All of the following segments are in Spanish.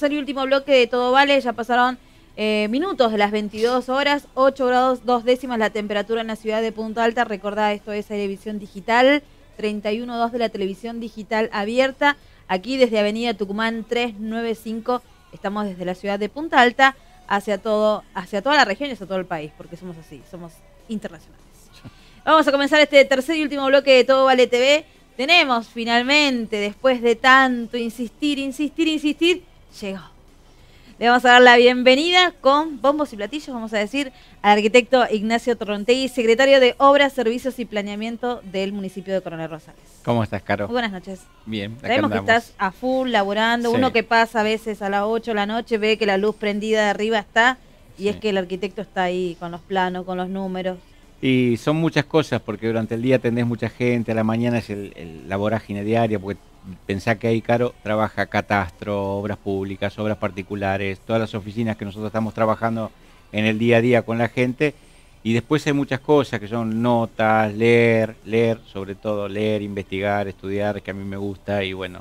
tercer y último bloque de Todo Vale. Ya pasaron minutos de las 22 horas, 8 grados 2 décimas la temperatura en la ciudad de Punta Alta. Recordá, esto es televisión digital, 31.2 de la televisión digital abierta. Aquí desde Avenida Tucumán 395, estamos desde la ciudad de Punta Alta hacia toda la región y hacia todo el país, porque somos así, somos internacionales. Vamos a comenzar este tercer y último bloque de Todo Vale TV. Tenemos finalmente, después de tanto insistir, llegó. Le vamos a dar la bienvenida con bombos y platillos, vamos a decir, al arquitecto Ignacio Torrontegui, secretario de Obras, Servicios y Planeamiento del municipio de Coronel Rosales. ¿Cómo estás, Caro? Muy buenas noches. Bien, acá sabemos andamos. Que estás a full, laburando. Sí. Uno que pasa a veces a las 8 de la noche, ve que la luz prendida de arriba está, y sí, es que el arquitecto está ahí con los planos, con los números. Y son muchas cosas, porque durante el día atendés mucha gente, a la mañana es la vorágine diaria, porque pensá que ahí, Caro, trabaja catastro, obras públicas, obras particulares, todas las oficinas que nosotros estamos trabajando en el día a día con la gente, y después hay muchas cosas que son notas, leer, sobre todo leer, investigar, estudiar, que a mí me gusta, y bueno,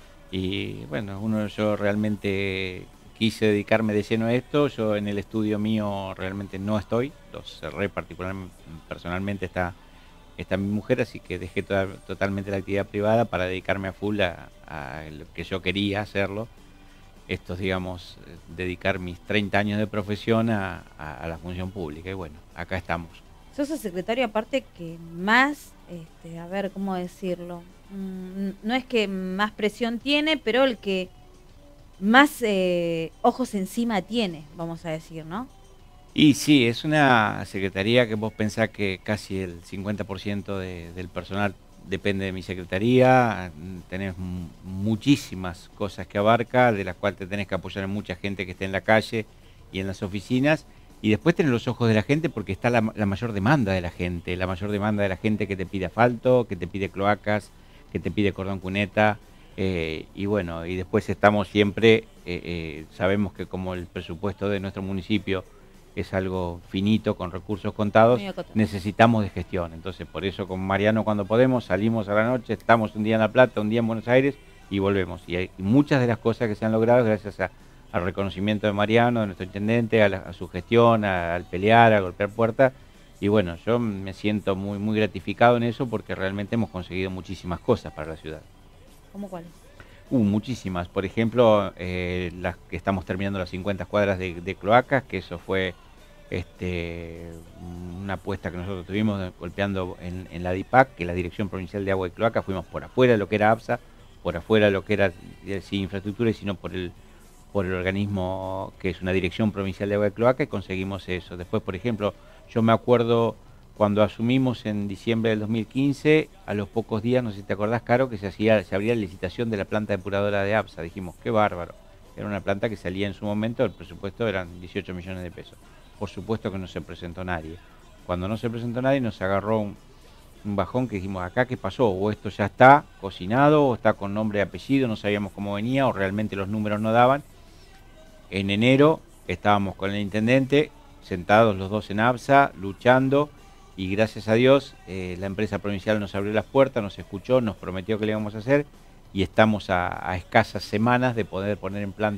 yo realmente quise dedicarme de lleno a esto. Yo en el estudio mío realmente no estoy, lo cerré particularmente, personalmente está mi mujer, así que dejé totalmente la actividad privada para dedicarme a full a lo que yo quería hacerlo. Esto es, digamos, dedicar mis 30 años de profesión a la función pública, y bueno, acá estamos. Sos el secretario aparte que más, a ver, ¿cómo decirlo? No es que más presión tiene, pero el que más ojos encima tiene, vamos a decir, ¿no? Y sí, es una secretaría que vos pensás que casi el 50% del personal depende de mi secretaría. Tenés muchísimas cosas que abarca, de las cuales te tenés que apoyar en mucha gente que esté en la calle y en las oficinas. Y después tenés los ojos de la gente, porque está la mayor demanda de la gente, que te pide asfalto, que te pide cloacas, que te pide cordón cuneta. Y bueno, y después estamos siempre, sabemos que como el presupuesto de nuestro municipio es algo finito, con recursos contados, necesitamos de gestión. Entonces, por eso con Mariano, cuando podemos, salimos a la noche, estamos un día en La Plata, un día en Buenos Aires y volvemos. Y muchas de las cosas que se han logrado gracias al reconocimiento de Mariano, de nuestro intendente, a su gestión, al pelear, a golpear puertas. Y bueno, yo me siento muy, muy gratificado en eso, porque realmente hemos conseguido muchísimas cosas para la ciudad. ¿Cómo cuáles? Muchísimas. Por ejemplo, las que estamos terminando, las 50 cuadras de cloacas, que eso fue una apuesta que nosotros tuvimos golpeando en la DIPAC, que es la Dirección Provincial de Agua y Cloaca. Fuimos por afuera de lo que era APSA, por afuera de lo que era sí, infraestructura, y sino por el organismo que es una Dirección Provincial de Agua y Cloaca, y conseguimos eso. Después, por ejemplo, yo me acuerdo cuando asumimos en diciembre del 2015, a los pocos días, no sé si te acordás, Caro, que se abría la licitación de la planta depuradora de APSA. Dijimos, qué bárbaro. Era una planta que salía en su momento, el presupuesto eran 18 millones de pesos. Por supuesto que no se presentó nadie. Cuando no se presentó nadie, nos agarró un bajón, que dijimos, acá qué pasó, o esto ya está cocinado, o está con nombre y apellido, no sabíamos cómo venía, o realmente los números no daban. En enero estábamos con el intendente, sentados los dos en APSA, luchando, y gracias a Dios la empresa provincial nos abrió las puertas, nos escuchó, nos prometió que le íbamos a hacer, y estamos a escasas semanas de poder poner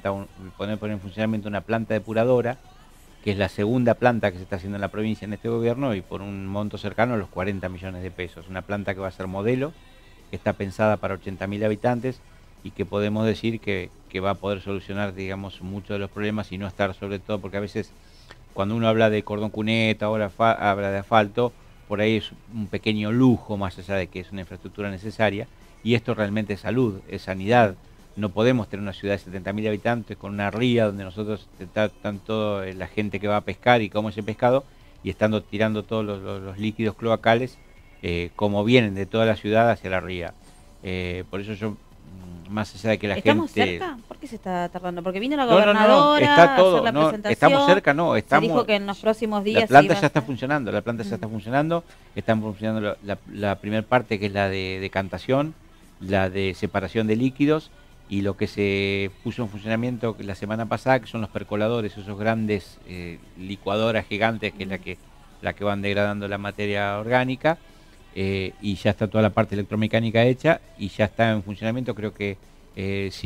en funcionamiento una planta depuradora, que es la segunda planta que se está haciendo en la provincia en este gobierno, y por un monto cercano a los 40 millones de pesos. Una planta que va a ser modelo, que está pensada para 80.000 habitantes, y que podemos decir que va a poder solucionar, digamos, muchos de los problemas, y no estar, sobre todo, porque a veces cuando uno habla de cordón cuneta, ahora habla de asfalto, por ahí es un pequeño lujo, más allá de que es una infraestructura necesaria, y esto realmente es salud, es sanidad. No podemos tener una ciudad de 70.000 habitantes con una ría donde nosotros están toda la gente que va a pescar y come ese pescado, y estando tirando todos los líquidos cloacales, como vienen de toda la ciudad hacia la ría. Por eso yo, más allá de que la ¿Estamos gente... ¿Estamos cerca? ¿Por qué se está tardando? Porque vino la gobernadora está todo, a hacer la presentación. Estamos cerca, Se dijo que en los próximos días... La planta ya está funcionando, están funcionando la primera parte, que es la de decantación, la de separación de líquidos, y lo que se puso en funcionamiento la semana pasada, que son los percoladores, esos grandes licuadoras gigantes, que es la que van degradando la materia orgánica, y ya está toda la parte electromecánica hecha y ya está en funcionamiento. Creo que si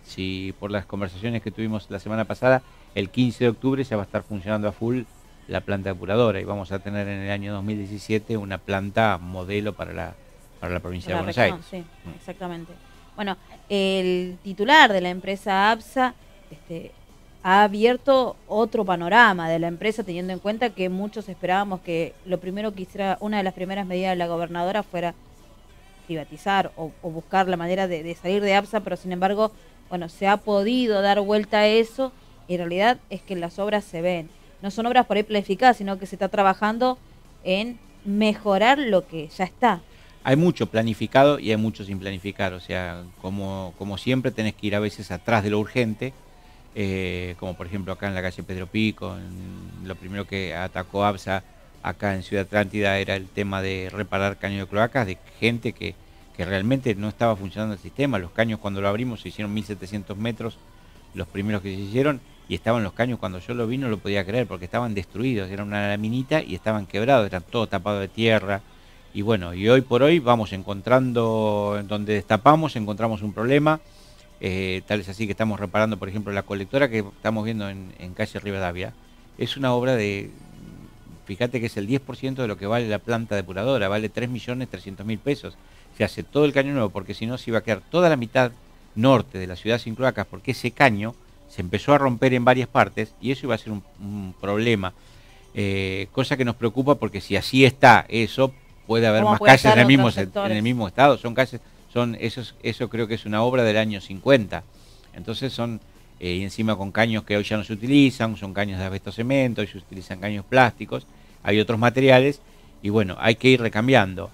si por las conversaciones que tuvimos la semana pasada, el 15 de octubre ya va a estar funcionando a full la planta depuradora y vamos a tener en el año 2017 una planta modelo para la provincia de Buenos Aires. Sí, exactamente. Bueno, el titular de la empresa ABSA ha abierto otro panorama de la empresa, teniendo en cuenta que muchos esperábamos que lo primero que hiciera, una de las primeras medidas de la gobernadora fuera privatizar o buscar la manera de salir de ABSA, pero sin embargo, bueno, se ha podido dar vuelta a eso y en realidad es que las obras se ven. No son obras por ahí planificadas, sino que se está trabajando en mejorar lo que ya está. Hay mucho planificado y hay mucho sin planificar, o sea, como siempre tenés que ir a veces atrás de lo urgente, como por ejemplo acá en la calle Pedro Pico, lo primero que atacó ABSA acá en Ciudad Atlántida era el tema de reparar caños de cloacas de gente que realmente no estaba funcionando el sistema. Los caños cuando lo abrimos se hicieron 1700 metros, los primeros que se hicieron, y estaban los caños cuando yo lo vi no lo podía creer porque estaban destruidos, era una laminita y estaban quebrados, eran todo tapado de tierra. Y bueno, y hoy por hoy vamos encontrando, donde destapamos encontramos un problema, tal es así que estamos reparando por ejemplo la colectora que estamos viendo en calle Rivadavia. Es una obra de, fíjate que es el 10% de lo que vale la planta depuradora, vale 3.300.000 pesos. Se hace todo el caño nuevo porque si no se iba a quedar toda la mitad norte de la ciudad sin cloacas porque ese caño se empezó a romper en varias partes y eso iba a ser un problema. Cosa que nos preocupa porque si así está eso, puede haber más calles en el mismo estado. Son calles, eso creo que es una obra del año 50. Entonces son, y encima con caños que hoy ya no se utilizan, son caños de asbesto cemento, hoy se utilizan caños plásticos, hay otros materiales, y bueno, hay que ir recambiando.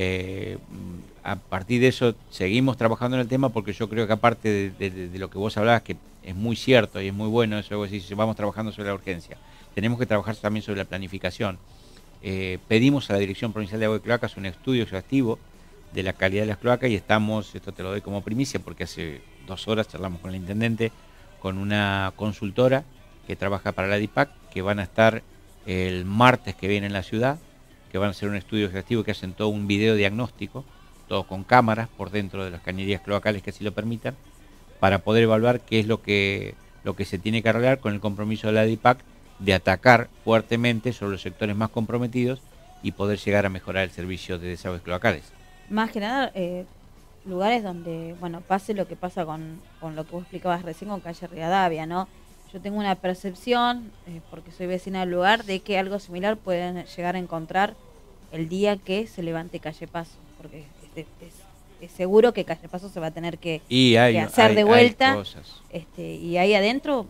A partir de eso seguimos trabajando en el tema porque yo creo que aparte de lo que vos hablabas, que es muy cierto y es muy bueno eso, vos decís, vamos trabajando sobre la urgencia, tenemos que trabajar también sobre la planificación. Pedimos a la Dirección Provincial de Agua y Cloacas un estudio exhaustivo de la calidad de las cloacas y estamos, esto te lo doy como primicia porque hace 2 horas charlamos con el intendente, con una consultora que trabaja para la DIPAC, que van a estar el martes que viene en la ciudad, que van a hacer un estudio exhaustivo, que hacen todo un video diagnóstico, todo con cámaras por dentro de las cañerías cloacales que así lo permitan, para poder evaluar qué es lo que se tiene que arreglar con el compromiso de la DIPAC de atacar fuertemente sobre los sectores más comprometidos y poder llegar a mejorar el servicio de desagües cloacales. Más que nada, lugares donde, bueno, pase lo que pasa con lo que vos explicabas recién con calle Rivadavia, ¿no? Yo tengo una percepción, porque soy vecina del lugar, de que algo similar pueden llegar a encontrar el día que se levante Calle Paso, porque es seguro que Calle Paso se va a tener que hacer de vuelta. Y ahí adentro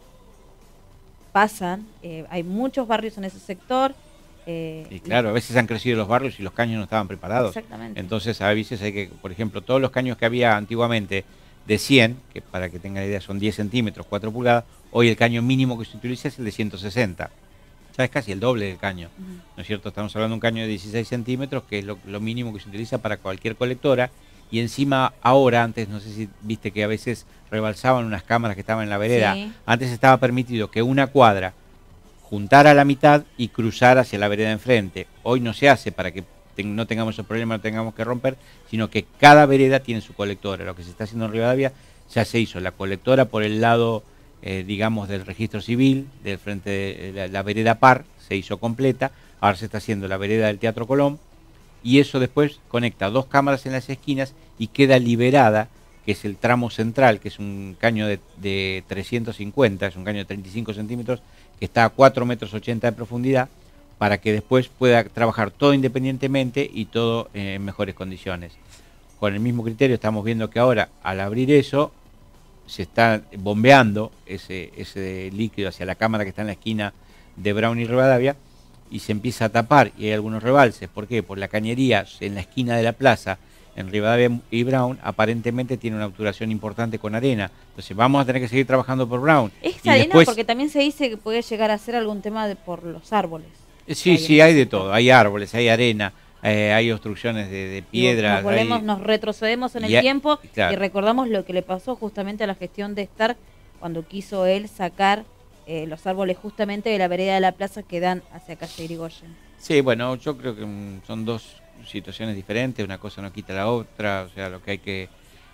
pasan, hay muchos barrios en ese sector. Y claro, a veces han crecido los barrios y los caños no estaban preparados. Exactamente. Entonces a veces hay que, por ejemplo, todos los caños que había antiguamente de 100, que para que tengan idea son 10 centímetros, 4 pulgadas, hoy el caño mínimo que se utiliza es el de 160. Ya es casi el doble del caño, ¿no es cierto? Estamos hablando de un caño de 16 centímetros, que es lo mínimo que se utiliza para cualquier colectora. Y encima ahora, antes no sé si viste que a veces rebalsaban unas cámaras que estaban en la vereda. Sí. Antes estaba permitido que una cuadra juntara a la mitad y cruzar hacia la vereda enfrente. Hoy no se hace para que no tengamos esos problemas, no tengamos que romper, sino que cada vereda tiene su colectora. Lo que se está haciendo en Rivadavia ya se hizo. La colectora por el lado, digamos, del registro civil, del frente de la vereda par, se hizo completa. Ahora se está haciendo la vereda del Teatro Colón. Y eso después conecta 2 cámaras en las esquinas y queda liberada, que es el tramo central, que es un caño de 350, es un caño de 35 centímetros, que está a 4,80 metros de profundidad, para que después pueda trabajar todo independientemente y todo en mejores condiciones. Con el mismo criterio estamos viendo que ahora, al abrir eso, se está bombeando ese líquido hacia la cámara que está en la esquina de Brown y Rivadavia, y se empieza a tapar, y hay algunos rebalses. ¿Por qué? Por la cañería en la esquina de la plaza, en Rivadavia y Brown, aparentemente tiene una obturación importante con arena. Entonces vamos a tener que seguir trabajando por Brown. ¿Es arena? Después, porque también se dice que puede llegar a ser algún tema por los árboles. Sí, hay de todo. Hay árboles, hay arena, hay obstrucciones de piedras. Nos retrocedemos en el tiempo y recordamos lo que le pasó justamente a la gestión de Stark cuando quiso él sacar los árboles justamente de la vereda de la plaza que dan hacia calle Irigoyen. Sí, bueno, yo creo que son 2 situaciones diferentes, una cosa no quita la otra, o sea, lo que hay que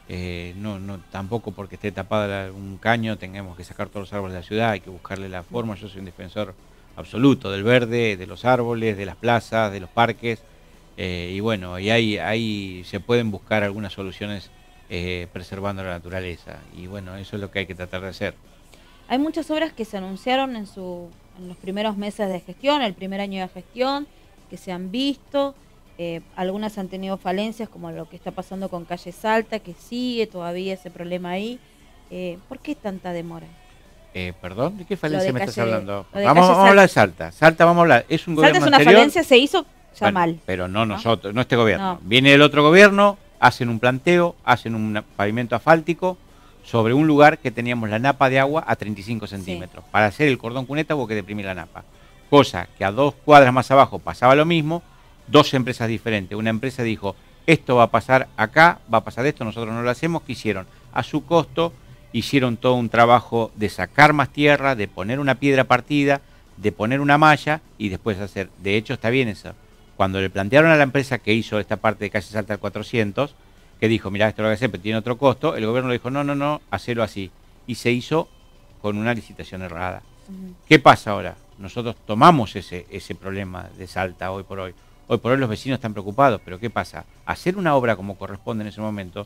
Tampoco porque esté tapada un caño tengamos que sacar todos los árboles de la ciudad, hay que buscarle la forma. Yo soy un defensor absoluto del verde, de los árboles, de las plazas, de los parques, y bueno, y ahí se pueden buscar algunas soluciones preservando la naturaleza, y bueno, eso es lo que hay que tratar de hacer. Hay muchas obras que se anunciaron en los primeros meses de gestión, el primer año de gestión, que se han visto. Algunas han tenido falencias, como lo que está pasando con Calle Salta, que sigue todavía ese problema ahí. ¿Por qué tanta demora? ¿Perdón? ¿De qué falencia me estás hablando? Vamos a hablar de Salta. Salta vamos a hablar. Es un gobierno Salta es una falencia, se hizo ya mal. Pero no nosotros, no este gobierno. No. Viene el otro gobierno, hacen un planteo, hacen un pavimento asfáltico sobre un lugar que teníamos la napa de agua a 35 centímetros. Sí. Para hacer el cordón cuneta hubo que deprimir la napa. Cosa que a 2 cuadras más abajo pasaba lo mismo. 2 empresas diferentes. Una empresa dijo, esto va a pasar acá, va a pasar esto, nosotros no lo hacemos. ¿Qué hicieron? A su costo hicieron todo un trabajo de sacar más tierra, de poner una piedra partida, de poner una malla y después hacer. De hecho, está bien eso. Cuando le plantearon a la empresa que hizo esta parte de Calle Salta al 400, que dijo, mirá, esto lo voy a hacer, pero tiene otro costo, el gobierno le dijo, no, hacelo así. Y se hizo con una licitación errada. ¿Qué pasa ahora? Nosotros tomamos ese problema de Salta hoy por hoy. Hoy por hoy los vecinos están preocupados, pero ¿qué pasa? Hacer una obra como corresponde en ese momento,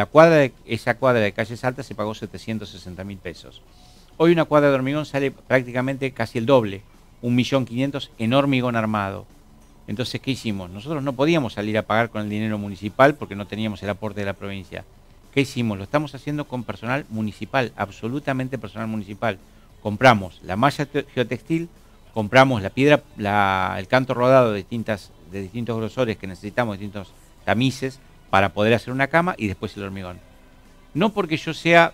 esa cuadra de Calle Salta se pagó 760.000 pesos. Hoy una cuadra de hormigón sale prácticamente casi el doble, 1.500.000 en hormigón armado. Entonces, ¿qué hicimos? Nosotros no podíamos salir a pagar con el dinero municipal porque no teníamos el aporte de la provincia. ¿Qué hicimos? Lo estamos haciendo con personal municipal, absolutamente personal municipal. Compramos la malla geotextil, compramos la piedra, el canto rodado de distintos grosores que necesitamos, distintos tamices para poder hacer una cama y después el hormigón. No porque yo sea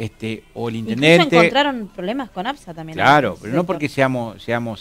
o el intendente. Incluso encontraron problemas con APSA también. Claro, pero no porque seamos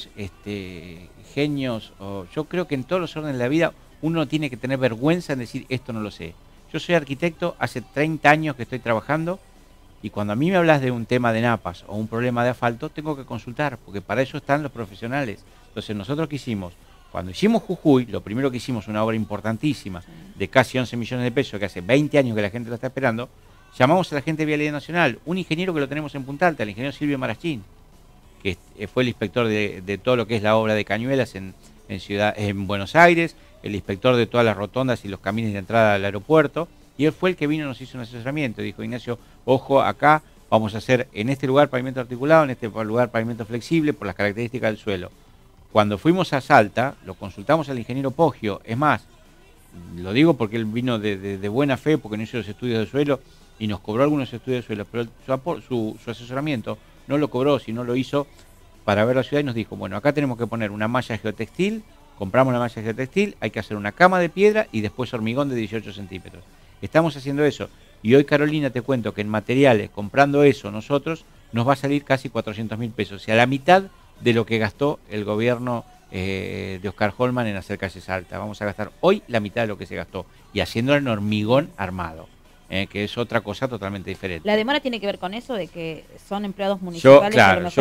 genios. Yo creo que en todos los órdenes de la vida uno tiene que tener vergüenza en decir esto no lo sé. Yo soy arquitecto, hace 30 años que estoy trabajando. Y cuando a mí me hablas de un tema de napas o un problema de asfalto, tengo que consultar, porque para eso están los profesionales. Entonces, nosotros ¿qué hicimos? Cuando hicimos Jujuy, lo primero que hicimos, una obra importantísima, de casi 11 millones de pesos, que hace 20 años que la gente lo está esperando, llamamos a la gente de Vialidad Nacional, un ingeniero que lo tenemos en Punta Alta, el ingeniero Silvio Marachín, que fue el inspector de todo lo que es la obra de Cañuelas en Buenos Aires, el inspector de todas las rotondas y los caminos de entrada al aeropuerto. Y él fue el que vino y nos hizo un asesoramiento. Dijo, Ignacio, ojo, acá vamos a hacer en este lugar pavimento articulado, en este lugar pavimento flexible por las características del suelo. Cuando fuimos a Salta, lo consultamos al ingeniero Poggio. Es más, lo digo porque él vino de buena fe, porque no hizo los estudios de suelo y nos cobró algunos estudios de suelo, pero su asesoramiento no lo cobró, sino lo hizo para ver la ciudad y nos dijo, bueno, acá tenemos que poner una malla geotextil, compramos la malla geotextil, hay que hacer una cama de piedra y después hormigón de 18 centímetros. Estamos haciendo eso. Y hoy, Carolina, te cuento que en materiales, comprando eso nosotros, nos va a salir casi 400.000 pesos. O sea, la mitad de lo que gastó el gobierno de Oscar Holman en hacer Calle Salta. Vamos a gastar hoy la mitad de lo que se gastó. Y haciéndolo en hormigón armado, que es otra cosa totalmente diferente. ¿La demora tiene que ver con eso, de que son empleados municipales?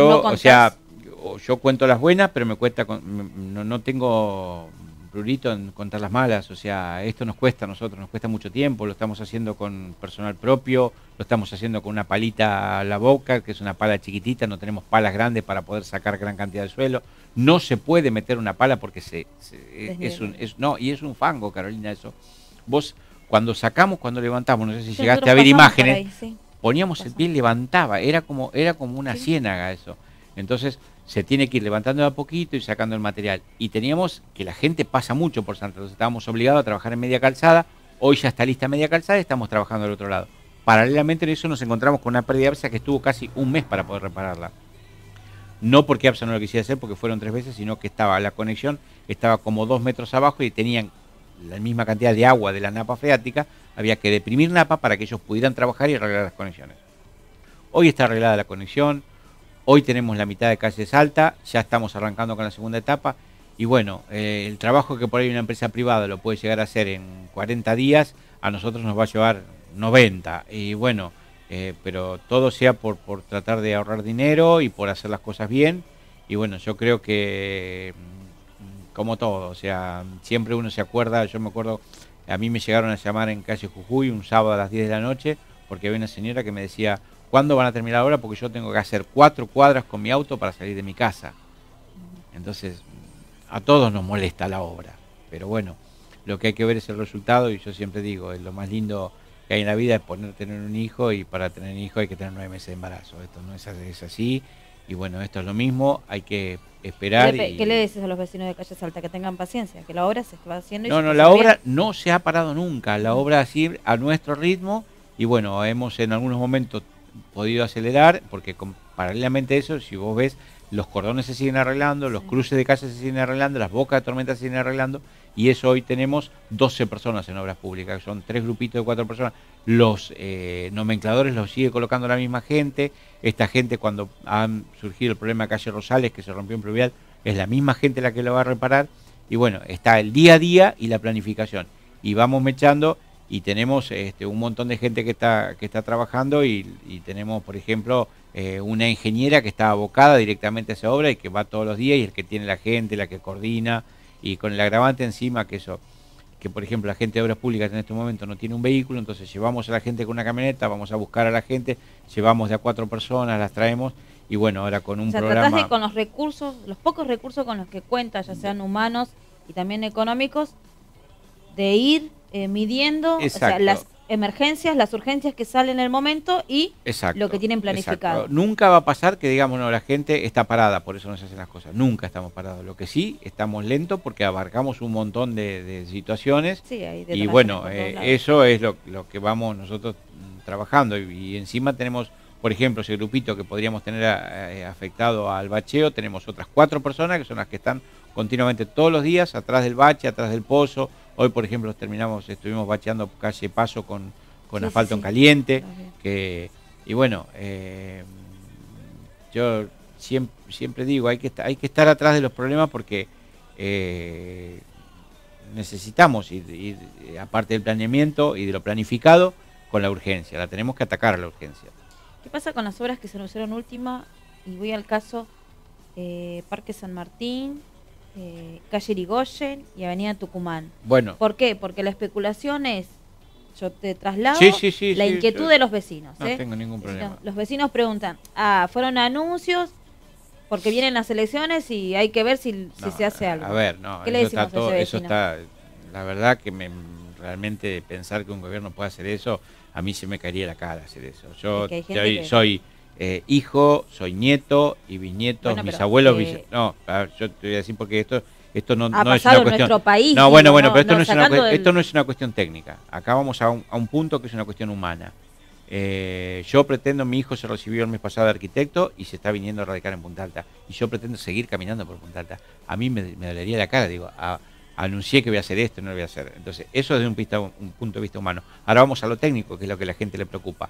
Yo cuento las buenas, pero me cuesta, no tengo prurito en contar las malas. O sea, esto nos cuesta a nosotros, nos cuesta mucho tiempo, lo estamos haciendo con personal propio, lo estamos haciendo con una palita a la boca, que es una pala chiquitita, no tenemos palas grandes para poder sacar gran cantidad de suelo. No se puede meter una pala porque es un fango, Carolina, eso. Vos, cuando levantamos, no sé si llegaste a ver imágenes, ahí, sí. Poníamos el pie y levantaba, era como una ciénaga eso. Entonces se tiene que ir levantando de a poquito y sacando el material. Y teníamos que la gente pasa mucho por Santa Rosa, estábamos obligados a trabajar en media calzada, hoy ya está lista media calzada y estamos trabajando al otro lado. Paralelamente en eso nos encontramos con una pérdida de APSA que estuvo casi un mes para poder repararla. No porque APSA no lo quisiera hacer, porque fueron 3 veces, sino que la conexión estaba como 2 metros abajo y tenían la misma cantidad de agua de la napa freática, había que deprimir napa para que ellos pudieran trabajar y arreglar las conexiones. Hoy está arreglada la conexión. Hoy tenemos la mitad de Calle Salta, ya estamos arrancando con la segunda etapa y bueno, el trabajo que por ahí una empresa privada lo puede llegar a hacer en 40 días, a nosotros nos va a llevar 90 y bueno, pero todo sea por tratar de ahorrar dinero y por hacer las cosas bien y bueno, yo creo que como todo, o sea, siempre uno se acuerda, yo me acuerdo A mí me llegaron a llamar en calle Jujuy un sábado a las 10 de la noche porque había una señora que me decía, ¿cuándo van a terminar la obra? Porque yo tengo que hacer 4 cuadras con mi auto para salir de mi casa. Entonces, a todos nos molesta la obra, pero bueno, lo que hay que ver es el resultado, y yo siempre digo, lo más lindo que hay en la vida es tener un hijo, y para tener un hijo hay que tener 9 meses de embarazo. Esto no es así, y bueno, esto es lo mismo, hay que esperar. ¿Qué le dices a los vecinos de Calle Salta? Que tengan paciencia, que la obra se va haciendo. No, la obra no se ha parado nunca, la obra así a nuestro ritmo, y bueno, hemos en algunos momentos podido acelerar, porque paralelamente a eso, si vos ves, los cordones se siguen arreglando, los cruces de calle se siguen arreglando, las bocas de tormenta se siguen arreglando, y eso hoy tenemos 12 personas en obras públicas, son 3 grupitos de 4 personas. Los nomencladores los sigue colocando la misma gente. Esta gente, cuando han surgido el problema de calle Rosales, que se rompió en pluvial, es la misma gente la que lo va a reparar. Y bueno, está el día a día y la planificación. Y vamos mechando, y tenemos un montón de gente que está trabajando, y tenemos, por ejemplo, una ingeniera que está abocada directamente a esa obra y que va todos los días, y el que tiene la gente, la que coordina, y con el agravante encima que por ejemplo la gente de obras públicas en este momento no tiene un vehículo, entonces llevamos a la gente con una camioneta, vamos a buscar a la gente, llevamos de a 4 personas, las traemos, y bueno, ahora con un programa... Tratás de, con los recursos, los pocos recursos con los que cuentas, ya sean humanos y también económicos, de ir midiendo, o sea, las emergencias, las urgencias que salen en el momento y lo que tienen planificado. Exacto. Nunca va a pasar que digamos, no, la gente está parada, por eso no se hacen las cosas. Nunca estamos parados. Lo que sí, estamos lentos porque abarcamos un montón de situaciones. Sí, y bueno, eso es lo que vamos nosotros trabajando. Y encima tenemos, por ejemplo, ese grupito que podríamos tener afectado al bacheo, tenemos otras 4 personas que son las que están continuamente todos los días atrás del bache, atrás del pozo. Hoy, por ejemplo, estuvimos bacheando calle Paso con asfalto en caliente. Y bueno, yo siempre digo, hay que estar atrás de los problemas porque necesitamos ir, aparte del planeamiento y de lo planificado, con la urgencia. La tenemos que atacar a la urgencia. ¿Qué pasa con las obras que se anunciaron última? Y voy al caso Parque San Martín, calle Irigoyen y avenida Tucumán. Bueno. ¿Por qué? Porque la especulación es, yo te traslado, la inquietud de los vecinos. No tengo ningún problema. Los vecinos preguntan, fueron anuncios porque vienen las elecciones y hay que ver si se hace algo. A ver, no, ¿Qué le decimos a ese vecino? Eso está, la verdad que realmente pensar que un gobierno puede hacer eso, a mí se me caería la cara hacer eso. Yo soy hijo, soy nieto y bisnietos, mis abuelos, no, yo te voy a decir porque esto no es una cuestión. Nuestro país, no, bueno, pero esto no es una cuestión técnica. Acá vamos a un punto que es una cuestión humana. Yo pretendo, mi hijo se recibió el mes pasado de arquitecto y se está viniendo a radicar en Punta Alta. Y yo pretendo seguir caminando por Punta Alta. A mí me dolería la cara, digo, anuncié que voy a hacer esto, no lo voy a hacer. Entonces, eso desde un punto de vista humano. Ahora vamos a lo técnico, que es lo que a la gente le preocupa.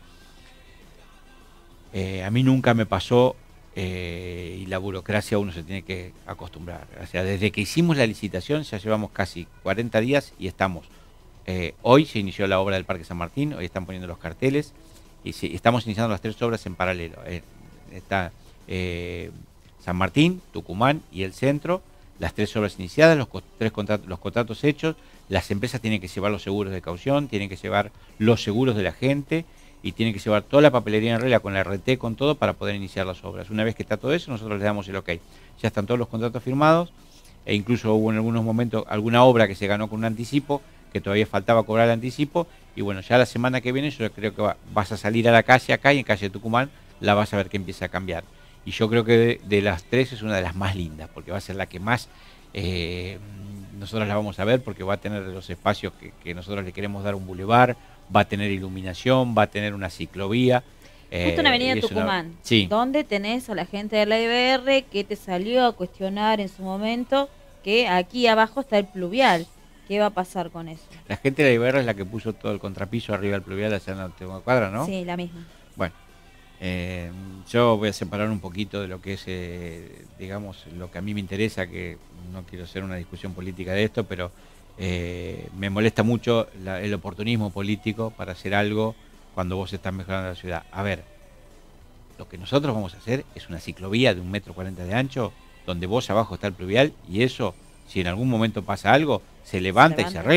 A mí nunca me pasó, y la burocracia uno se tiene que acostumbrar. O sea, desde que hicimos la licitación ya llevamos casi 40 días y estamos. Hoy se inició la obra del Parque San Martín, hoy están poniendo los carteles y estamos iniciando las 3 obras en paralelo. Está San Martín, Tucumán y el centro, las 3 obras iniciadas, los contratos hechos. Las empresas tienen que llevar los seguros de caución, tienen que llevar los seguros de la gente y tienen que llevar toda la papelería en regla con la RT, con todo, para poder iniciar las obras. Una vez que está todo eso, nosotros le damos el ok. Ya están todos los contratos firmados, e incluso hubo en algunos momentos alguna obra que se ganó con un anticipo, que todavía faltaba cobrar el anticipo, y bueno, ya la semana que viene yo creo que vas a salir a la calle acá, y en calle Tucumán la vas a ver que empieza a cambiar. Y yo creo que de las 3 es una de las más lindas, porque va a ser la que más nosotros la vamos a ver, porque va a tener los espacios que nosotros le queremos dar un bulevar, va a tener iluminación, va a tener una ciclovía. Justo en avenida Tucumán, donde tenés a la gente de la IBR que te salió a cuestionar en su momento que aquí abajo está el pluvial. ¿Qué va a pasar con eso? La gente de la IBR es la que puso todo el contrapiso arriba del pluvial hacia la última cuadra, ¿no? Sí, la misma. Bueno, yo voy a separar un poquito de lo que es, digamos, lo que a mí me interesa, que no quiero hacer una discusión política de esto, pero me molesta mucho el oportunismo político para hacer algo cuando vos estás mejorando la ciudad. A ver, lo que nosotros vamos a hacer es una ciclovía de 1,40 m de ancho, donde vos abajo está el pluvial, y eso, si en algún momento pasa algo, se levanta y se arregla.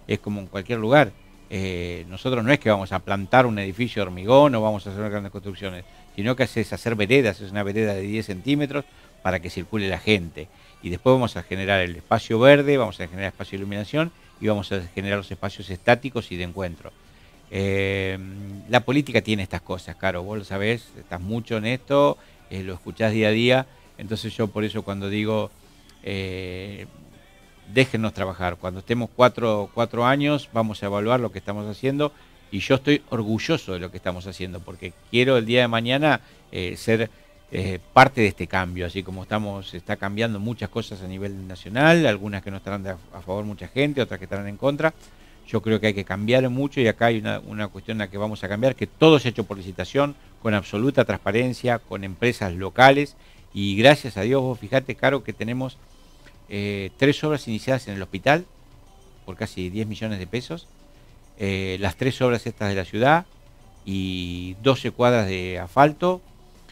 es como en cualquier lugar. Nosotros no es que vamos a plantar un edificio de hormigón o vamos a hacer grandes construcciones, sino que es hacer veredas, es una vereda de 10 centímetros para que circule la gente. Y después vamos a generar el espacio verde, vamos a generar espacio de iluminación y vamos a generar los espacios estáticos y de encuentro. La política tiene estas cosas, Caro, vos lo sabés, estás mucho en esto, lo escuchás día a día, entonces yo por eso cuando digo, déjennos trabajar, cuando estemos cuatro años vamos a evaluar lo que estamos haciendo y yo estoy orgulloso de lo que estamos haciendo, porque quiero el día de mañana ser parte de este cambio, así como está cambiando muchas cosas a nivel nacional, algunas que no estarán a favor mucha gente, otras que estarán en contra. Yo creo que hay que cambiar mucho y acá hay una cuestión en la que vamos a cambiar, que todo se ha hecho por licitación, con absoluta transparencia, con empresas locales y gracias a Dios, vos fijate, Caro, que tenemos 3 obras iniciadas en el hospital por casi 10 millones de pesos, las 3 obras estas de la ciudad y 12 cuadras de asfalto,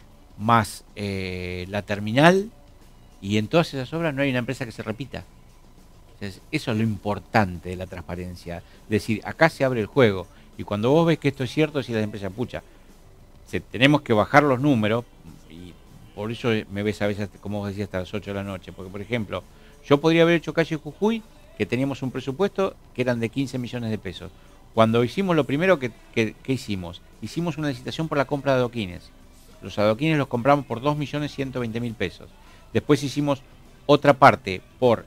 más la terminal, y en todas esas obras no hay una empresa que se repita. Entonces, eso es lo importante de la transparencia. Es decir, acá se abre el juego. Y cuando vos ves que esto es cierto, si la empresa pucha, tenemos que bajar los números, y por eso me ves a veces, como vos decías, hasta las 8 de la noche. Porque, por ejemplo, yo podría haber hecho calle Jujuy, que teníamos un presupuesto que eran de 15 millones de pesos. Cuando hicimos lo primero que hicimos, hicimos una licitación por la compra de adoquines. Los adoquines los compramos por 2.120.000 pesos. Después hicimos otra parte por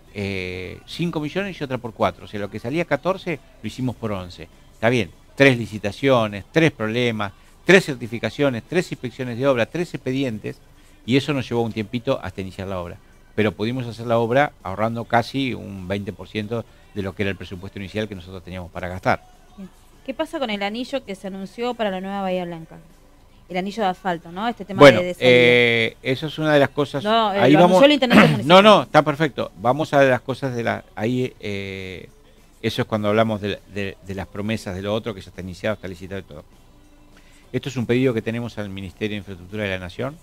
5 millones y otra por 4. O sea, lo que salía 14 lo hicimos por 11. Está bien, 3 licitaciones, 3 problemas, 3 certificaciones, 3 inspecciones de obra, 3 expedientes, y eso nos llevó un tiempito hasta iniciar la obra. Pero pudimos hacer la obra ahorrando casi un 20% de lo que era el presupuesto inicial que nosotros teníamos para gastar. ¿Qué pasa con el anillo que se anunció para la nueva Bahía Blanca? El anillo de asfalto, ¿no? Este tema bueno, de eso es una de las cosas. No, ahí lo vamos. el intendente municipal. No, está perfecto. Vamos a las cosas de la. Ahí, eso es cuando hablamos de las promesas de lo otro que ya está iniciado, está licitado y todo. Esto es un pedido que tenemos al Ministerio de Infraestructura de la Nación.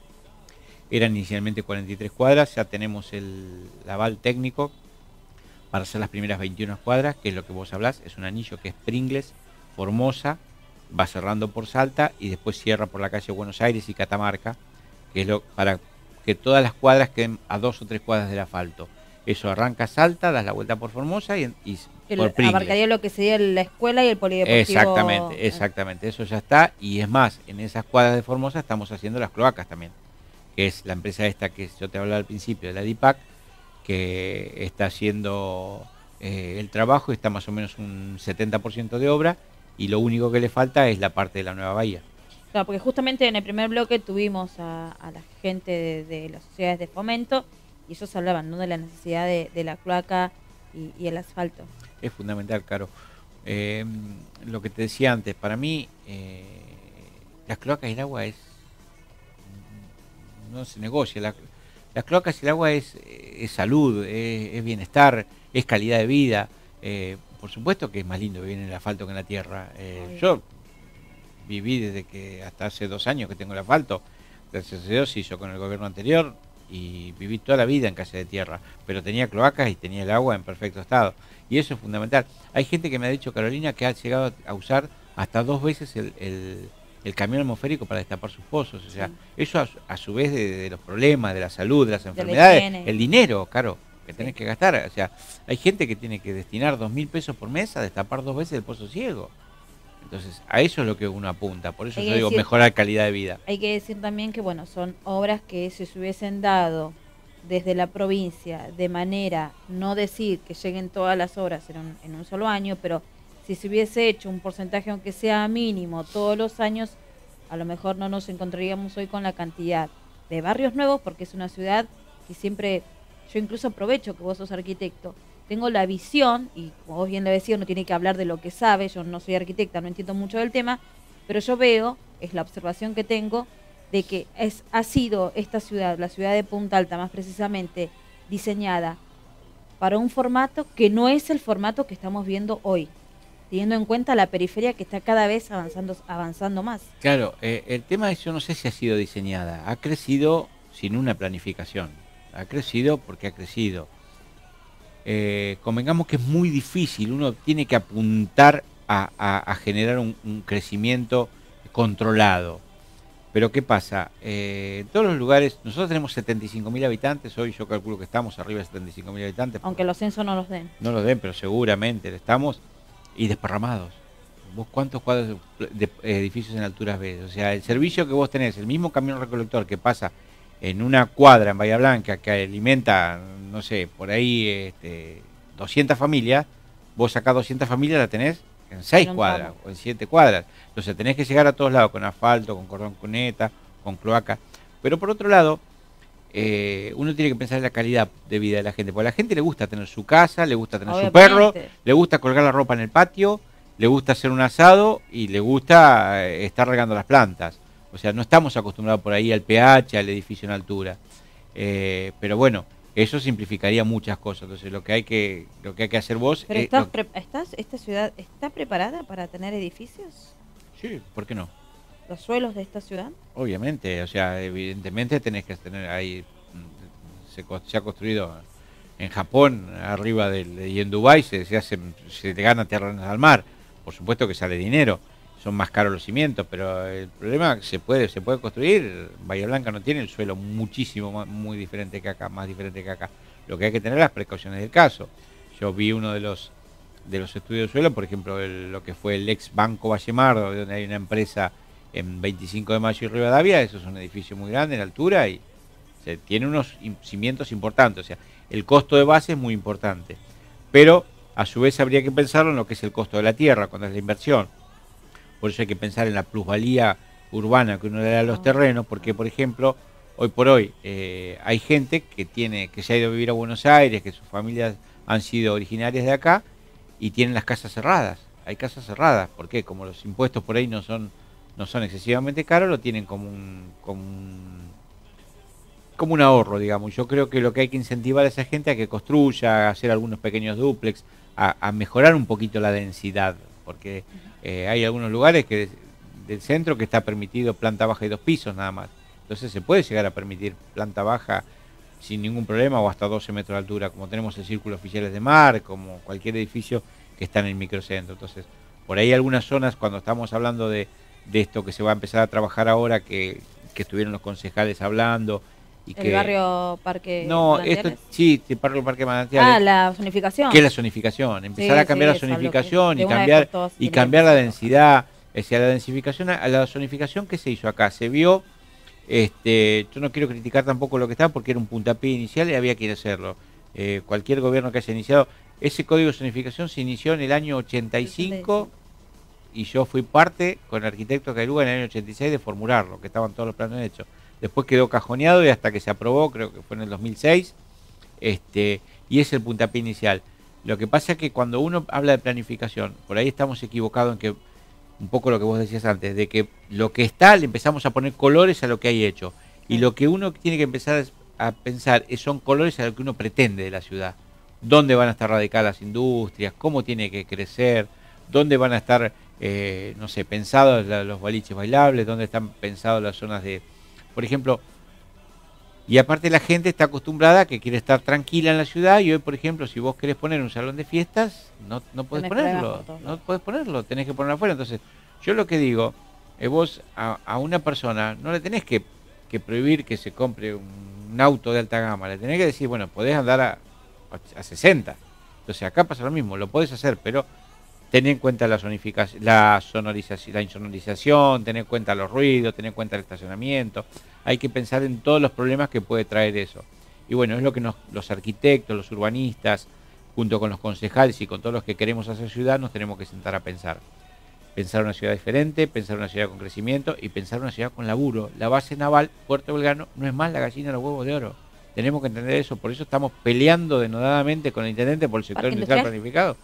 Eran inicialmente 43 cuadras, ya tenemos el aval técnico para hacer las primeras 21 cuadras, que es lo que vos hablás. Es un anillo que es Pringles, Formosa, va cerrando por Salta y después cierra por la calle Buenos Aires y Catamarca, que es para que todas las cuadras queden a 2 o 3 cuadras del asfalto. Eso arranca Salta, das la vuelta por Formosa y por Pringles. Abarcaría lo que sería la escuela y el polideportivo. Exactamente, eso ya está. Y es más, en esas cuadras de Formosa estamos haciendo las cloacas también, que es la empresa esta que yo te hablaba al principio, de la DIPAC, que está haciendo el trabajo, está más o menos un 70% de obra, y lo único que le falta es la parte de la nueva bahía. Claro, porque justamente en el primer bloque tuvimos a la gente de las sociedades de fomento, y ellos hablaban, ¿no?, de la necesidad de la cloaca y el asfalto. Es fundamental, Caro. Lo que te decía antes, para mí las cloacas y el agua no se negocia. Las cloacas y el agua es salud, es bienestar, es calidad de vida. Por supuesto que es más lindo vivir en el asfalto que en la tierra. Yo viví desde que hasta hace 2 años que tengo el asfalto. Gracias a Dios se hizo con el gobierno anterior y viví toda la vida en casa de tierra. Pero tenía cloacas y tenía el agua en perfecto estado. Y eso es fundamental. Hay gente que me ha dicho, Carolina, que ha llegado a usar hasta 2 veces el camión atmosférico para destapar sus pozos. O sea, eso a su vez de los problemas, de la salud, de las enfermedades, el dinero, Caro, que tenés que gastar. O sea, hay gente que tiene que destinar 2.000 pesos por mes a destapar 2 veces el pozo ciego. Entonces, a eso es lo que uno apunta. Por eso yo digo, mejorar calidad de vida. Hay que decir también que, bueno, son obras que si se hubiesen dado desde la provincia de manera, no decir que lleguen todas las obras en un solo año, pero si se hubiese hecho un porcentaje, aunque sea mínimo, todos los años, a lo mejor no nos encontraríamos hoy con la cantidad de barrios nuevos, porque es una ciudad que siempre, yo incluso aprovecho que vos sos arquitecto, tengo la visión, y como vos bien lo decías, uno tiene que hablar de lo que sabe, yo no soy arquitecta, no entiendo mucho del tema, pero yo veo, es la observación que tengo, de que ha sido esta ciudad, la ciudad de Punta Alta más precisamente, diseñada para un formato que no es el formato que estamos viendo hoy, teniendo en cuenta la periferia que está cada vez avanzando más. Claro, el tema es, yo no sé si ha sido diseñada, ha crecido sin una planificación, ha crecido porque ha crecido. convengamos que es muy difícil, uno tiene que apuntar a generar un crecimiento controlado. Pero ¿qué pasa? En todos los lugares, nosotros tenemos 75.000 habitantes, hoy yo calculo que estamos arriba de 75.000 habitantes. Aunque los censos no los den. No los den, pero seguramente estamos, y desparramados. ¿Vos cuántos cuadros de edificios en alturas ves? O sea, el servicio que vos tenés, el mismo camión recolector que pasa en una cuadra en Bahía Blanca, que alimenta, no sé, por ahí 200 familias, vos sacás 200 familias, la tenés en 6 cuadras o en 7 cuadras. Entonces tenés que llegar a todos lados con asfalto, con cordón cuneta, con cloaca. Pero por otro lado, uno tiene que pensar en la calidad de vida de la gente. Porque a la gente le gusta tener su casa, le gusta tener su perro, le gusta colgar la ropa en el patio, le gusta hacer un asado y le gusta estar regando las plantas. O sea, no estamos acostumbrados por ahí al pH, al edificio en altura. Pero bueno, eso simplificaría muchas cosas. Entonces lo que hay que hacer vos... ¿Pero esta ciudad está preparada para tener edificios? Sí, ¿por qué no? ¿Los suelos de esta ciudad? Obviamente, o sea, evidentemente tenés que tener ahí... Se ha construido en Japón, arriba y en Dubái se le gana terrenos al mar. Por supuesto que sale dinero. Son más caros los cimientos, pero el problema es que se puede construir. Bahía Blanca no tiene el suelo muy diferente que acá, más diferente que acá. Lo que hay que tener las precauciones del caso. Yo vi uno de los estudios de suelo, por ejemplo, lo que fue el ex Banco Vallemardo, donde hay una empresa en 25 de Mayo y Rivadavia. Eso es un edificio muy grande en altura y tiene unos cimientos importantes. O sea, el costo de base es muy importante. Pero a su vez habría que pensarlo en lo que es el costo de la tierra, cuando es la inversión. Por eso hay que pensar en la plusvalía urbana que uno le da a los terrenos, porque por ejemplo, hoy por hoy hay gente que se ha ido a vivir a Buenos Aires, que sus familias han sido originarias de acá y tienen las casas cerradas. Hay casas cerradas, ¿por qué? Como los impuestos por ahí no son excesivamente caros, lo tienen como un ahorro, digamos. Yo creo que lo que hay que incentivar a esa gente a que construya, a hacer algunos pequeños dúplex, a mejorar un poquito la densidad, porque hay algunos lugares del centro que está permitido planta baja y 2 pisos nada más. Entonces se puede llegar a permitir planta baja sin ningún problema o hasta 12 metros de altura, como tenemos el Círculo Oficiales de Mar, como cualquier edificio que está en el microcentro. Entonces, por ahí algunas zonas, cuando estamos hablando de esto que se va a empezar a trabajar ahora, que estuvieron los concejales hablando, ¿El barrio Parque Manantiales? Sí, el barrio Parque Manantiales. La zonificación. ¿Qué es la zonificación? Empezar a cambiar la zonificación y cambiar la densidad. O sea, la densificación, a la zonificación que se hizo acá, se vio, yo no quiero criticar tampoco lo que está, porque era un puntapié inicial y había que ir a hacerlo. Cualquier gobierno que haya iniciado, ese código de zonificación se inició en el año 85 y yo fui parte con el arquitecto Cairuga en el año 86 de formularlo, que estaban todos los planos hechos. Después quedó cajoneado y hasta que se aprobó, creo que fue en el 2006, y es el puntapié inicial. Lo que pasa es que cuando uno habla de planificación, por ahí estamos equivocados en que, un poco lo que vos decías antes, de que lo que está le empezamos a poner colores a lo que hay hecho. Y lo que uno tiene que empezar a pensar son colores a lo que uno pretende de la ciudad. ¿Dónde van a estar radicadas las industrias? ¿Cómo tiene que crecer? ¿Dónde van a estar, no sé, pensados los boliches bailables? ¿Dónde están pensadas las zonas de... Por ejemplo, y aparte la gente está acostumbrada a que quiere estar tranquila en la ciudad y hoy, por ejemplo, si vos querés poner un salón de fiestas, no podés ponerlo, tenés que ponerlo afuera. Entonces, yo lo que digo, vos a una persona no le tenés que prohibir que se compre un auto de alta gama, le tenés que decir, bueno, podés andar a 60. Entonces, acá pasa lo mismo, lo podés hacer, pero ten en cuenta la insonorización, ten en cuenta los ruidos, ten en cuenta el estacionamiento. Hay que pensar en todos los problemas que puede traer eso. Y bueno, es lo que los arquitectos, los urbanistas, junto con los concejales y con todos los que queremos hacer ciudad, nos tenemos que sentar a pensar. Pensar una ciudad diferente, pensar una ciudad con crecimiento y pensar una ciudad con laburo. La base naval, Puerto Belgrano, no es más la gallina de los huevos de oro. Tenemos que entender eso, por eso estamos peleando denodadamente con el intendente por el sector industrial planificado.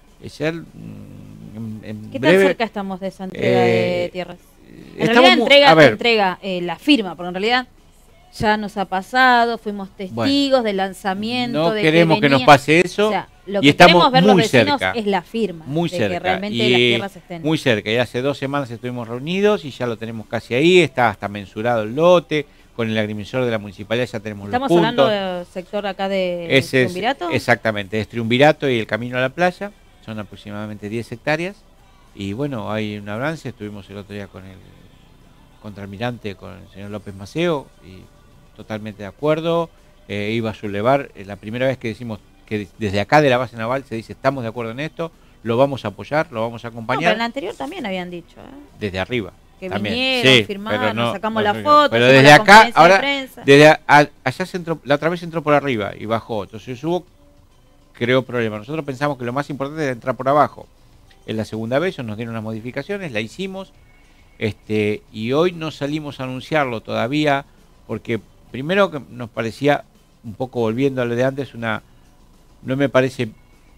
¿Qué tan cerca estamos de esa entrega de tierras? En realidad entrega la firma, porque en realidad ya nos ha pasado, fuimos testigos del lanzamiento. No queremos que nos pase eso. O sea, lo y que estamos queremos ver muy los vecinos cerca, es la firma, muy de cerca, que realmente y las tierras estén. Muy cerca, y hace 2 semanas estuvimos reunidos y ya lo tenemos casi ahí, está hasta mensurado el lote, con el agrimensor de la municipalidad ya tenemos ¿Estamos los puntos. hablando del sector acá de Triunvirato? Exactamente, es Triunvirato y el camino a la playa, son aproximadamente 10 hectáreas. Y bueno, hay un avance, estuvimos el otro día con el contraalmirante, con el señor López Maceo, y totalmente de acuerdo. Iba a sublevar, la primera vez que decimos que desde acá de la base naval se dice estamos de acuerdo en esto, lo vamos a apoyar, lo vamos a acompañar. No, pero en la anterior también habían dicho, desde arriba. Que también. vinieron, Sí, firmaron, no, sacamos la foto, pero desde acá, ahora, de allá se entró, la otra vez entró por arriba y bajó, entonces creó problemas. Nosotros pensamos que lo más importante era entrar por abajo. En la segunda vez ellos nos dieron unas modificaciones, la hicimos, y hoy no salimos a anunciarlo todavía, porque primero que nos parecía, un poco volviendo a lo de antes, no me parece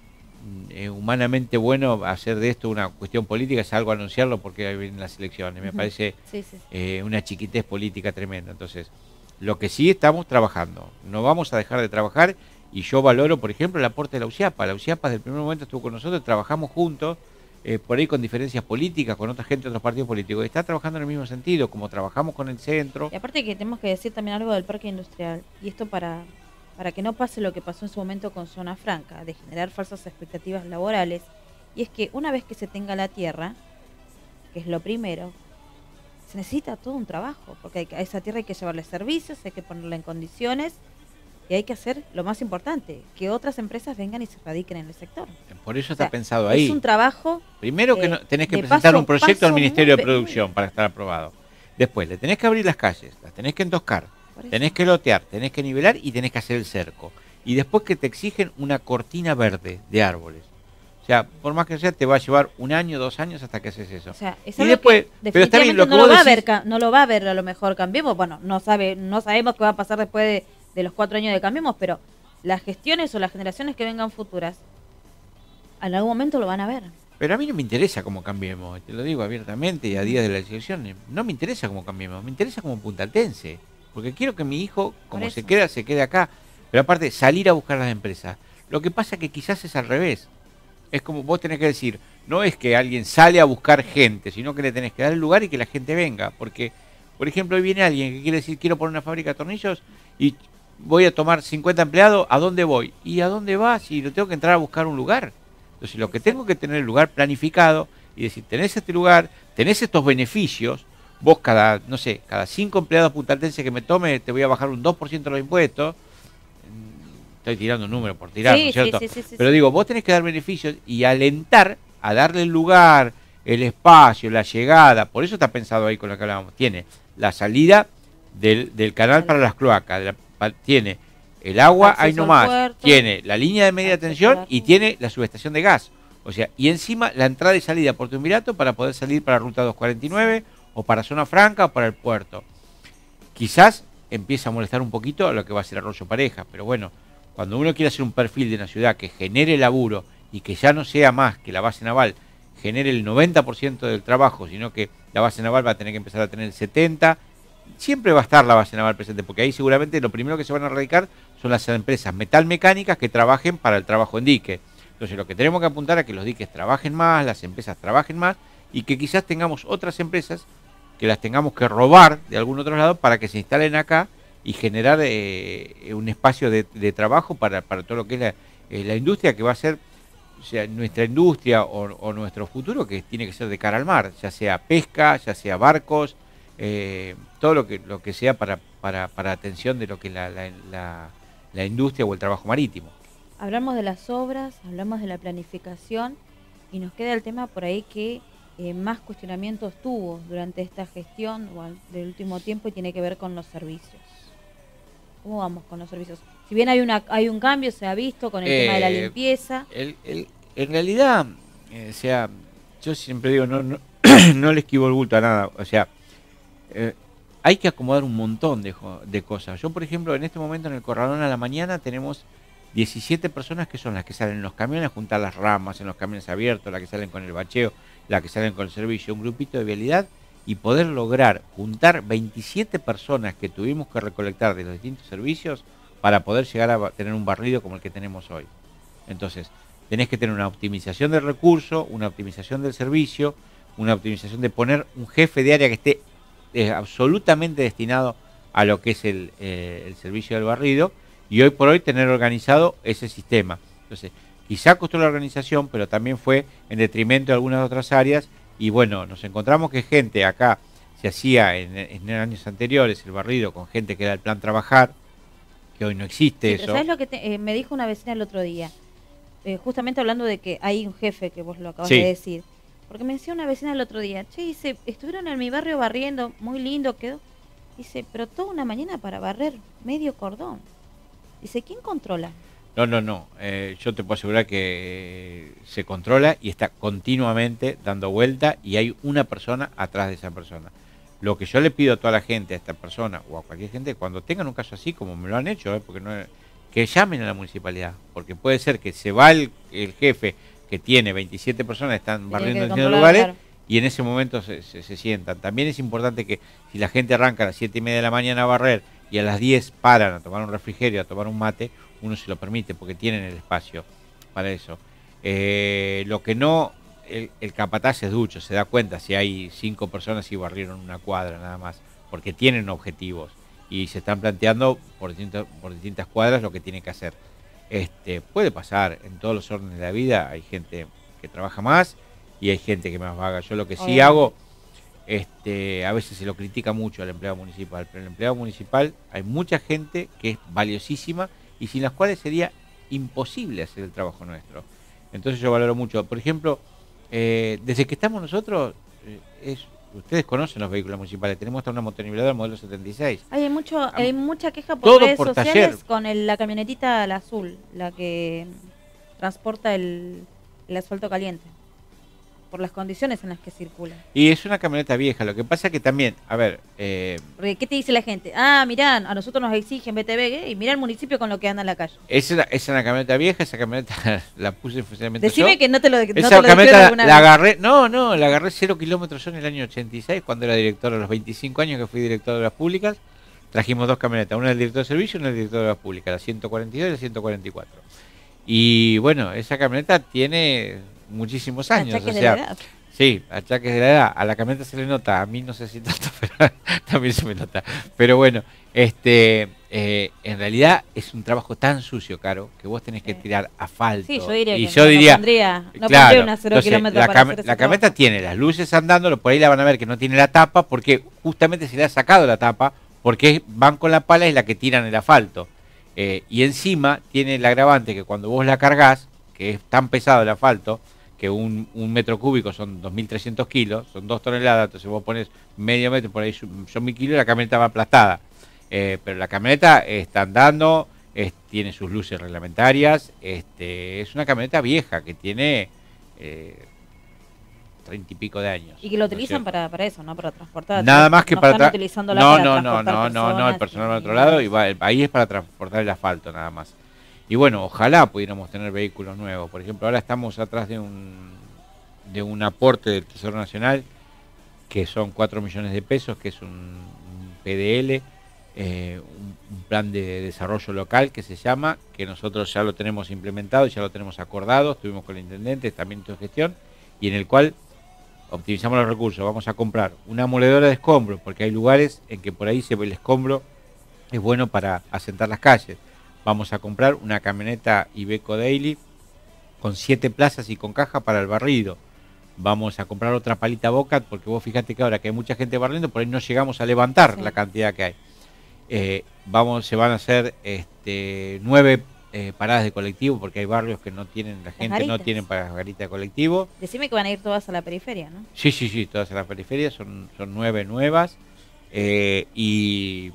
humanamente bueno hacer de esto una cuestión política, es algo anunciarlo porque vienen las elecciones, me parece una chiquitez política tremenda. Entonces, lo que sí estamos trabajando, no vamos a dejar de trabajar, y yo valoro, por ejemplo, el aporte de la UCIAPA. La UCIAPA desde el primer momento estuvo con nosotros, trabajamos juntos, por ahí con diferencias políticas, con otra gente de otros partidos políticos, está trabajando en el mismo sentido, como trabajamos con el centro. Y aparte que tenemos que decir también algo del parque industrial, y esto para que no pase lo que pasó en su momento con Zona Franca, de generar falsas expectativas laborales, y es que una vez que se tenga la tierra, que es lo primero, se necesita todo un trabajo, porque a esa tierra hay que llevarle servicios, hay que ponerla en condiciones, y hay que hacer lo más importante, que otras empresas vengan y se radiquen en el sector. Por eso está pensado ahí. Es un trabajo. Primero que tenés que presentar un proyecto al Ministerio de Producción para estar aprobado. Después le tenés que abrir las calles, las tenés que endoscar, tenés que lotear, tenés que nivelar y tenés que hacer el cerco. Y después que te exigen una cortina verde de árboles. O sea, por más que sea, te va a llevar 1 año, 2 años hasta que haces eso. O sea, es y después, pero está bien, no lo va a ver a lo mejor Cambiemos. Bueno, no sabemos qué va a pasar después de los 4 años de Cambiemos, pero las gestiones o las generaciones que vengan futuras, en algún momento lo van a ver. Pero a mí no me interesa cómo Cambiemos, te lo digo abiertamente y a días de las elecciones. No me interesa cómo Cambiemos, me interesa como puntaltense. Porque quiero que mi hijo, como se quede acá. Pero aparte, salir a buscar las empresas. Lo que pasa que quizás es al revés. Es como vos tenés que decir, no es que alguien sale a buscar gente, sino que le tenés que dar el lugar y que la gente venga. Porque, por ejemplo, hoy viene alguien que quiere decir, quiero poner una fábrica de tornillos y voy a tomar 50 empleados, ¿a dónde voy? ¿Y a dónde vas? Si lo tengo que entrar a buscar un lugar. Entonces, lo que tengo que tener el lugar planificado y decir, tenés este lugar, tenés estos beneficios, vos cada 5 empleados puntaltenses que me tome, te voy a bajar un 2% de los impuestos. Estoy tirando un número por tirar, ¿no es cierto? Pero digo, vos tenés que dar beneficios y alentar a darle el lugar, el espacio, la llegada. Por eso está pensado ahí con lo que hablábamos. Tiene la salida del canal para las cloacas, tiene el agua ahí nomás, tiene la línea de media tensión y tiene la subestación de gas. O sea, y encima la entrada y salida por Triunvirato para poder salir para Ruta 249 o para Zona Franca o para el puerto. Quizás empieza a molestar un poquito lo que va a ser Arroyo Pareja, pero bueno, cuando uno quiere hacer un perfil de una ciudad que genere laburo y que ya no sea más que la base naval genere el 90% del trabajo, sino que la base naval va a tener que empezar a tener el 70%, siempre va a estar la base naval presente, porque ahí seguramente lo primero que se van a erradicar son las empresas metalmecánicas que trabajen para el trabajo en dique. Entonces lo que tenemos que apuntar a que los diques trabajen más, las empresas trabajen más, y que quizás tengamos otras empresas que las tengamos que robar de algún otro lado para que se instalen acá y generar un espacio de trabajo para todo lo que es la industria, que va a ser, o sea, nuestra industria o nuestro futuro, que tiene que ser de cara al mar, ya sea pesca, ya sea barcos, todo lo que sea para atención de lo que es la industria o el trabajo marítimo. Hablamos de las obras, hablamos de la planificación y nos queda el tema por ahí que más cuestionamientos tuvo durante esta gestión del último tiempo, y tiene que ver con los servicios. ¿Cómo vamos con los servicios? Si bien hay un cambio, se ha visto con el tema de la limpieza. En realidad, o sea, yo siempre digo, no le esquivo el bulto a nada. O sea, hay que acomodar un montón de cosas. Yo, por ejemplo, en este momento en el Corralón a la mañana tenemos 17 personas que son las que salen en los camiones a juntar las ramas en los camiones abiertos, las que salen con el bacheo, las que salen con el servicio, un grupito de vialidad, y poder lograr juntar 27 personas que tuvimos que recolectar de los distintos servicios para poder llegar a tener un barrido como el que tenemos hoy. Entonces, tenés que tener una optimización del recurso, una optimización del servicio, una optimización de poner un jefe de área que esté absolutamente destinado a lo que es el servicio del barrido, y hoy por hoy tener organizado ese sistema. Entonces, quizá costó la organización, pero también fue en detrimento de algunas otras áreas, y bueno, nos encontramos que gente acá se hacía en años anteriores el barrido con gente que era el plan trabajar, que hoy no existe Sí, eso. ¿sabes lo que me dijo una vecina el otro día? Justamente hablando de que hay un jefe, que vos lo acabas Sí. de decir. Porque me decía una vecina el otro día, che, dice, estuvieron en mi barrio barriendo, muy lindo quedó. Dice, pero toda una mañana para barrer medio cordón. Dice, ¿quién controla? No. Yo te puedo asegurar que se controla y está continuamente dando vuelta y hay una persona atrás de esa persona. Lo que yo le pido a toda la gente, a esta persona o a cualquier gente, cuando tengan un caso así, como me lo han hecho, porque no, que llamen a la municipalidad, porque puede ser que se va el jefe que tiene 27 personas, están barriendo en distintos lugares, claro, y en ese momento se sientan. También es importante que si la gente arranca a las 7:30 de la mañana a barrer y a las 10 paran a tomar un refrigerio, a tomar un mate, uno se lo permite porque tienen el espacio para eso. Lo que no, el capataz es ducho, se da cuenta si hay 5 personas y barrieron una cuadra nada más, porque tienen objetivos y se están planteando por distintas cuadras lo que tienen que hacer. Puede pasar en todos los órdenes de la vida, hay gente que trabaja más y hay gente que más vaga. Yo lo que sí hago, a veces se lo critica mucho al empleado municipal, pero el empleado municipal hay mucha gente que es valiosísima y sin las cuales sería imposible hacer el trabajo nuestro. Entonces yo valoro mucho. Por ejemplo, desde que estamos nosotros, ustedes conocen los vehículos municipales, tenemos hasta una motoniveladora modelo 76. Hay mucha queja por redes por sociales taller, con la camionetita la azul, la que transporta el asfalto caliente, por las condiciones en las que circula. Y es una camioneta vieja, lo que pasa que también, a ver... Porque, ¿qué te dice la gente? Ah, mirá, a nosotros nos exigen BTV y mirá el municipio con lo que anda en la calle. Es una camioneta vieja, esa camioneta la puse en funcionamiento. Decime yo. que no te lo Esa camioneta la agarré, la agarré 0 kilómetros yo en el año 86, cuando era director, a los 25 años que fui director de las públicas. Trajimos 2 camionetas, una del director de servicio y una del director de las públicas, la 142 y la 144. Y bueno, esa camioneta tiene muchos años. Achaques de la edad. Sí, achaques de la edad. A la camioneta se le nota, a mí no sé si tanto, pero también se me nota. Pero bueno, en realidad es un trabajo tan sucio, Caro, que vos tenés que tirar asfalto. Sí, yo diría y que yo diría, no claro, pondría una 0 kilómetros para hacer la camioneta tiene las luces andando, por ahí la van a ver que no tiene la tapa, porque justamente se le ha sacado la tapa, porque van con la pala y es la que tiran el asfalto. Y encima tiene el agravante que cuando vos la cargas, que es tan pesado el asfalto, que un metro cúbico son 2.300 kilos, son 2 toneladas, entonces vos pones medio metro, por ahí son 1.000 kilos y la camioneta va aplastada. Pero la camioneta está andando, tiene sus luces reglamentarias, es una camioneta vieja que tiene 30 y pico de años. Y que lo utilizan para eso, ¿no? Para transportar. Nada más que para transportar. No, el personal va a otro lado y ahí es para transportar el asfalto nada más. Y bueno, ojalá pudiéramos tener vehículos nuevos. Por ejemplo, ahora estamos atrás de un aporte del Tesoro Nacional, que son 4 millones de pesos, que es un PDL, un plan de desarrollo local que se llama, que nosotros ya lo tenemos implementado y ya lo tenemos acordado, estuvimos con el intendente, también de gestión, y en el cual optimizamos los recursos. Vamos a comprar una moledora de escombros, porque hay lugares en que por ahí el escombro es bueno para asentar las calles. Vamos a comprar una camioneta Iveco Daily con 7 plazas y con caja para el barrido. Vamos a comprar otra palita Bocat, porque vos fíjate que ahora que hay mucha gente barriendo, por ahí no llegamos a levantar la cantidad que hay. Se van a hacer 9 paradas de colectivo, porque hay barrios que no tienen, la gente no tiene para garitas de colectivo. Decime que van a ir todas a la periferia, ¿no? Sí, todas a la periferia, son 9 nuevas y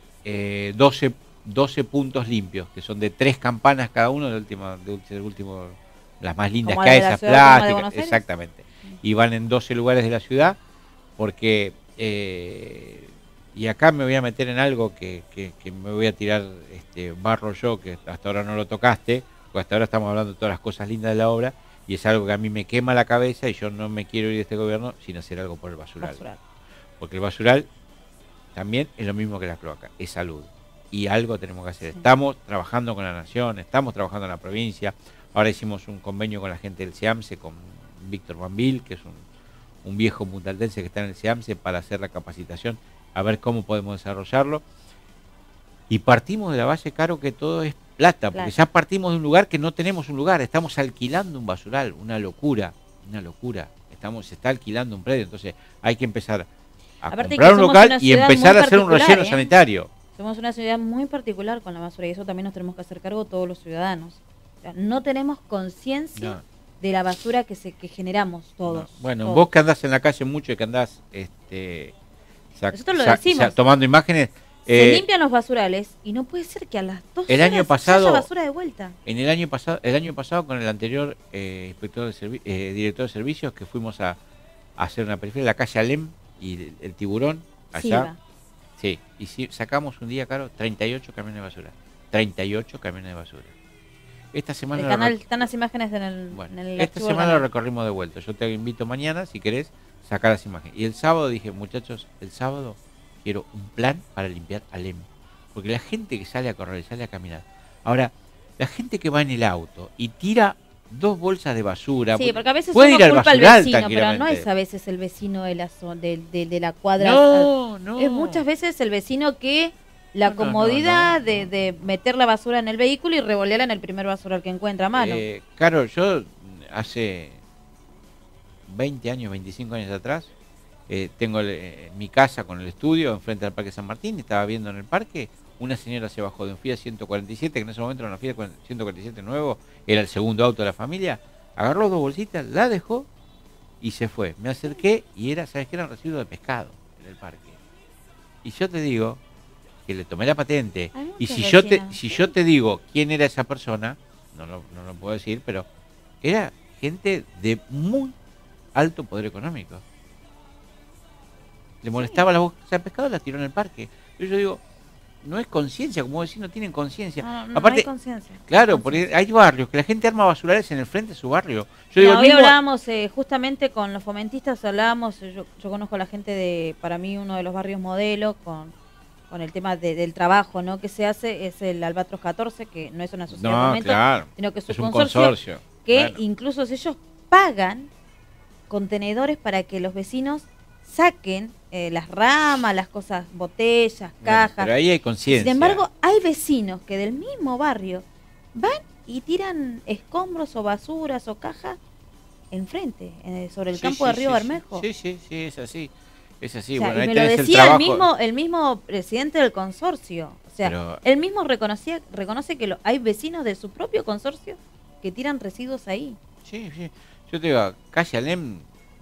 12 puntos limpios, que son de 3 campanas cada uno, del último, las más lindas que hay, esas plásticas, exactamente. Y van en 12 lugares de la ciudad, porque, y acá me voy a meter en algo que me voy a tirar barro yo, que hasta ahora no lo tocaste, porque hasta ahora estamos hablando de todas las cosas lindas de la obra, y es algo que a mí me quema la cabeza y yo no me quiero ir de este gobierno sin hacer algo por el basural. Porque el basural también es lo mismo que la cloaca, es salud. Y algo tenemos que hacer. Estamos trabajando con la Nación, estamos trabajando en la provincia. Ahora hicimos un convenio con la gente del SEAMSE, con Víctor Banville, que es un viejo puntaltense que está en el SEAMSE, para hacer la capacitación, a ver cómo podemos desarrollarlo. Y partimos de la base, Caro, que todo es plata, porque ya partimos de un lugar que no tenemos un lugar, estamos alquilando un basural, una locura, una locura. Se está alquilando un predio, entonces hay que empezar a comprar un local y empezar a hacer un relleno sanitario. Somos una ciudad muy particular con la basura y eso también nos tenemos que hacer cargo todos los ciudadanos. O sea, no tenemos conciencia de la basura que generamos todos. No. Bueno, todos. Vos que andás en la calle mucho y que andás nosotros lo decimos. Tomando imágenes. Se limpian los basurales y no puede ser que a las 2 horas año pasado, haya basura de vuelta. El año pasado con el anterior director de servicios que fuimos a hacer una periferia, la calle Alem y el Tiburón, allá. Sí, y sacamos un día, Caro, 38 camiones de basura. 38 camiones de basura. Esta semana están las imágenes en el esta semana lo recorrimos de vuelta. Yo te invito mañana, si querés, sacar las imágenes. Y el sábado dije, muchachos, el sábado quiero un plan para limpiar Alem. Porque la gente que sale a correr, sale a caminar. Ahora, la gente que va en el auto y tira 2 bolsas de basura. Sí, porque a veces puede ir al culpa al basural, vecino, pero no es a veces el vecino de la cuadra. No. Es muchas veces el vecino que la comodidad de meter la basura en el vehículo y revolearla en el primer basural que encuentra a mano. Claro, yo hace 20 años, 25 años atrás, tengo mi casa con el estudio enfrente del Parque San Martín, estaba viendo en el parque, una señora se bajó de un Fiat 147, que en ese momento era una Fiat 147 nuevo, era el segundo auto de la familia, agarró 2 bolsitas, la dejó y se fue. Me acerqué y era, ¿sabes qué? Era un residuo de pescado en el parque. Y yo te digo que le tomé la patente, y si yo te digo quién era esa persona, no lo puedo decir, pero era gente de muy alto poder económico. Le molestaba la bolsa de pescado, la tiró en el parque. Pero yo digo, no es conciencia, como decís, no tienen conciencia. No Aparte, hay conciencia. Claro, porque hay barrios que la gente arma basurales en el frente de su barrio. Hoy hablábamos justamente con los fomentistas, yo conozco a la gente para mí uno de los barrios modelo, con el tema del trabajo, ¿no? Que se hace es el Albatros 14, que no es una sociedad de fomento, sino que es un consorcio que incluso ellos pagan contenedores para que los vecinos saquen las ramas, las cosas, botellas, cajas. Pero ahí hay conciencia. Sin embargo, hay vecinos que del mismo barrio van y tiran escombros o basuras o cajas enfrente, sobre el campo de Río Bermejo. Sí, es así. Es así. O sea, bueno, y me lo decía el mismo presidente del consorcio. O sea, él mismo reconoce que hay vecinos de su propio consorcio que tiran residuos ahí. Sí. Yo te digo, calle Alem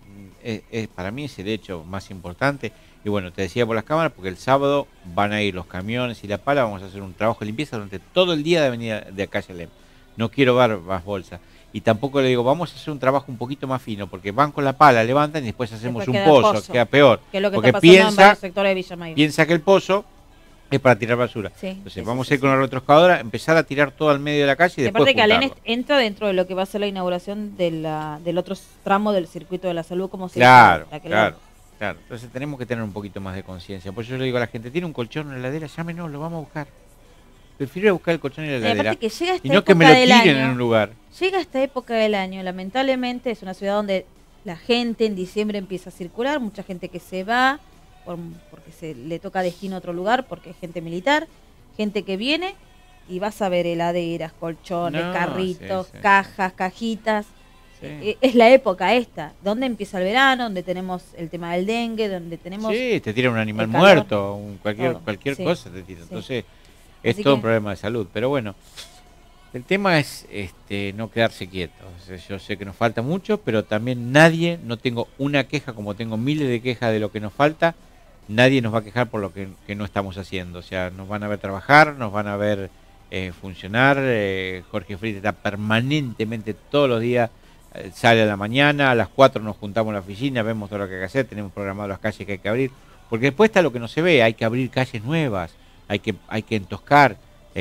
para mí es el hecho más importante. Y bueno, te decía por las cámaras, porque el sábado van a ir los camiones y la pala, vamos a hacer un trabajo de limpieza durante todo el día de avenida de calle Alem. No quiero ver más bolsas. Y tampoco le digo, vamos a hacer un trabajo un poquito más fino, porque van con la pala, levantan y después hacemos un pozo, queda peor. Que es lo que porque está pasando en varios sectores de Villa Mayo. Piensa que el pozo es para tirar basura. Entonces vamos a ir con la retroexcavadora, empezar a tirar todo al medio de la calle y después aparte que Alem entra dentro de lo que va a ser la inauguración del otro tramo del circuito de la salud, como se Claro. Entonces tenemos que tener un poquito más de conciencia. Por eso yo le digo a la gente, tiene un colchón en la heladera, llámenos, lo vamos a buscar. Prefiero ir a buscar el colchón en la heladera y no que me lo tiren en un lugar. Llega esta época del año, lamentablemente es una ciudad donde la gente en diciembre empieza a circular, mucha gente que se va porque se le toca destino a otro lugar, porque hay gente militar, gente que viene y vas a ver heladeras, colchones, carritos, cajas, cajitas. Es la época esta, donde empieza el verano, donde tenemos el tema del dengue, donde tenemos... Sí, te tira un animal muerto, cualquier cosa te tira. Entonces es todo un problema de salud. Pero bueno, el tema es no quedarse quieto. Yo sé que nos falta mucho, pero también no tengo una queja como tengo miles de quejas de lo que nos falta. Nadie nos va a quejar por lo que no estamos haciendo. O sea, nos van a ver trabajar, nos van a ver funcionar. Jorge Fritz está permanentemente todos los días. Sale a la mañana, a las 4 nos juntamos en la oficina, vemos todo lo que hay que hacer, tenemos programado las calles que hay que abrir, porque después está lo que no se ve, hay que abrir calles nuevas, hay que entoscar.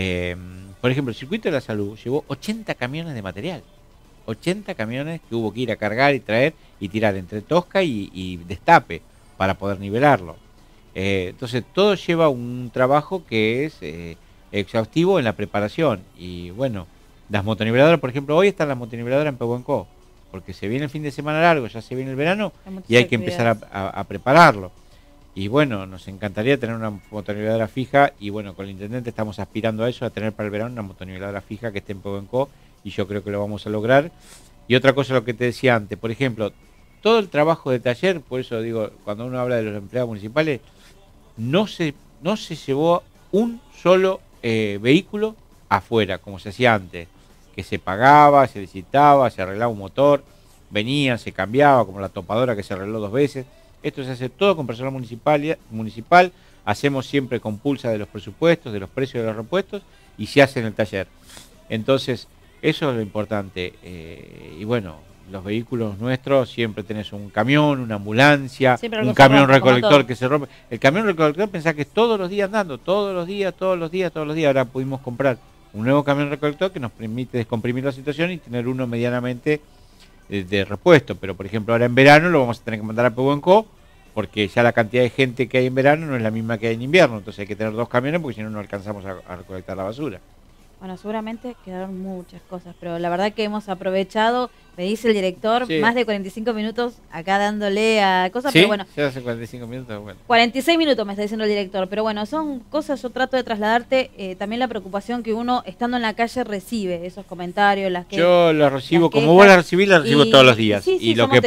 Por ejemplo, el circuito de la salud llevó 80 camiones de material, 80 camiones que hubo que ir a cargar y traer y tirar entre tosca y destape para poder nivelarlo. Entonces todo lleva un trabajo que es exhaustivo en la preparación. Y bueno, las motoniveladoras, por ejemplo, hoy están las motoniveladoras en Pehuenco, porque se viene el fin de semana largo, ya se viene el verano y hay que empezar a prepararlo. Y bueno, nos encantaría tener una motoniveladora fija y bueno, con el intendente estamos aspirando a eso, a tener para el verano una motoniveladora fija que esté en Pehuenco y yo creo que lo vamos a lograr. Y otra cosa, lo que te decía antes, por ejemplo, todo el trabajo de taller, por eso digo, cuando uno habla de los empleados municipales, no se llevó un solo vehículo afuera, como se hacía antes, que se pagaba, se licitaba, se arreglaba un motor, venía, se cambiaba, como la topadora que se arregló 2 veces. Esto se hace todo con personal municipal, hacemos siempre con pulsa de los presupuestos, de los precios de los repuestos, y se hace en el taller. Entonces, eso es lo importante. Y bueno, los vehículos nuestros, siempre tenés un camión, una ambulancia, un camión recolector que se rompe. El camión recolector, pensá que es todos los días andando, todos los días. Ahora pudimos comprar un nuevo camión recolector que nos permite descomprimir la situación y tener uno medianamente de repuesto, pero por ejemplo ahora en verano lo vamos a tener que mandar a Pehuenco porque ya la cantidad de gente que hay en verano no es la misma que hay en invierno, entonces hay que tener 2 camiones porque si no alcanzamos a recolectar la basura. Bueno, seguramente quedaron muchas cosas, pero la verdad que hemos aprovechado, me dice el director, sí, más de 45 minutos acá dándole a cosas, ¿sí? Pero bueno. ¿Sí? Hace 45 minutos, bueno. 46 minutos me está diciendo el director, pero bueno, son cosas, yo trato de trasladarte también la preocupación que uno, estando en la calle, recibe, esos comentarios, las que... Yo los recibo, como vos las recibís, las recibo todos los días. Sí, sí, y lo que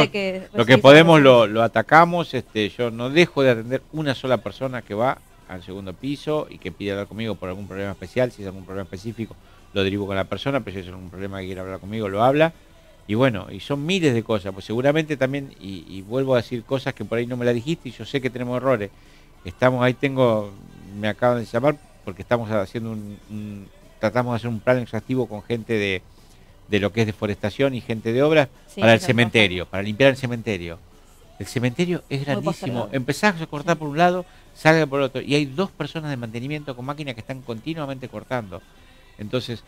podemos lo atacamos, yo no dejo de atender una sola persona que va al segundo piso y que pide hablar conmigo por algún problema especial. Si es algún problema específico, lo derivo con la persona, pero si es algún problema que quiere hablar conmigo, lo habla. Y bueno, y son miles de cosas, pues seguramente también, y vuelvo a decir cosas que por ahí no me la dijiste y yo sé que tenemos errores. Estamos ahí, me acaban de llamar porque estamos haciendo tratamos de hacer un plan exhaustivo con gente de lo que es deforestación y gente de obras, sí, para el cementerio, para limpiar el cementerio. El cementerio es grandísimo, empezás a cortar, sí, por un lado, salga por el otro, y hay 2 personas de mantenimiento con máquinas que están continuamente cortando. Entonces,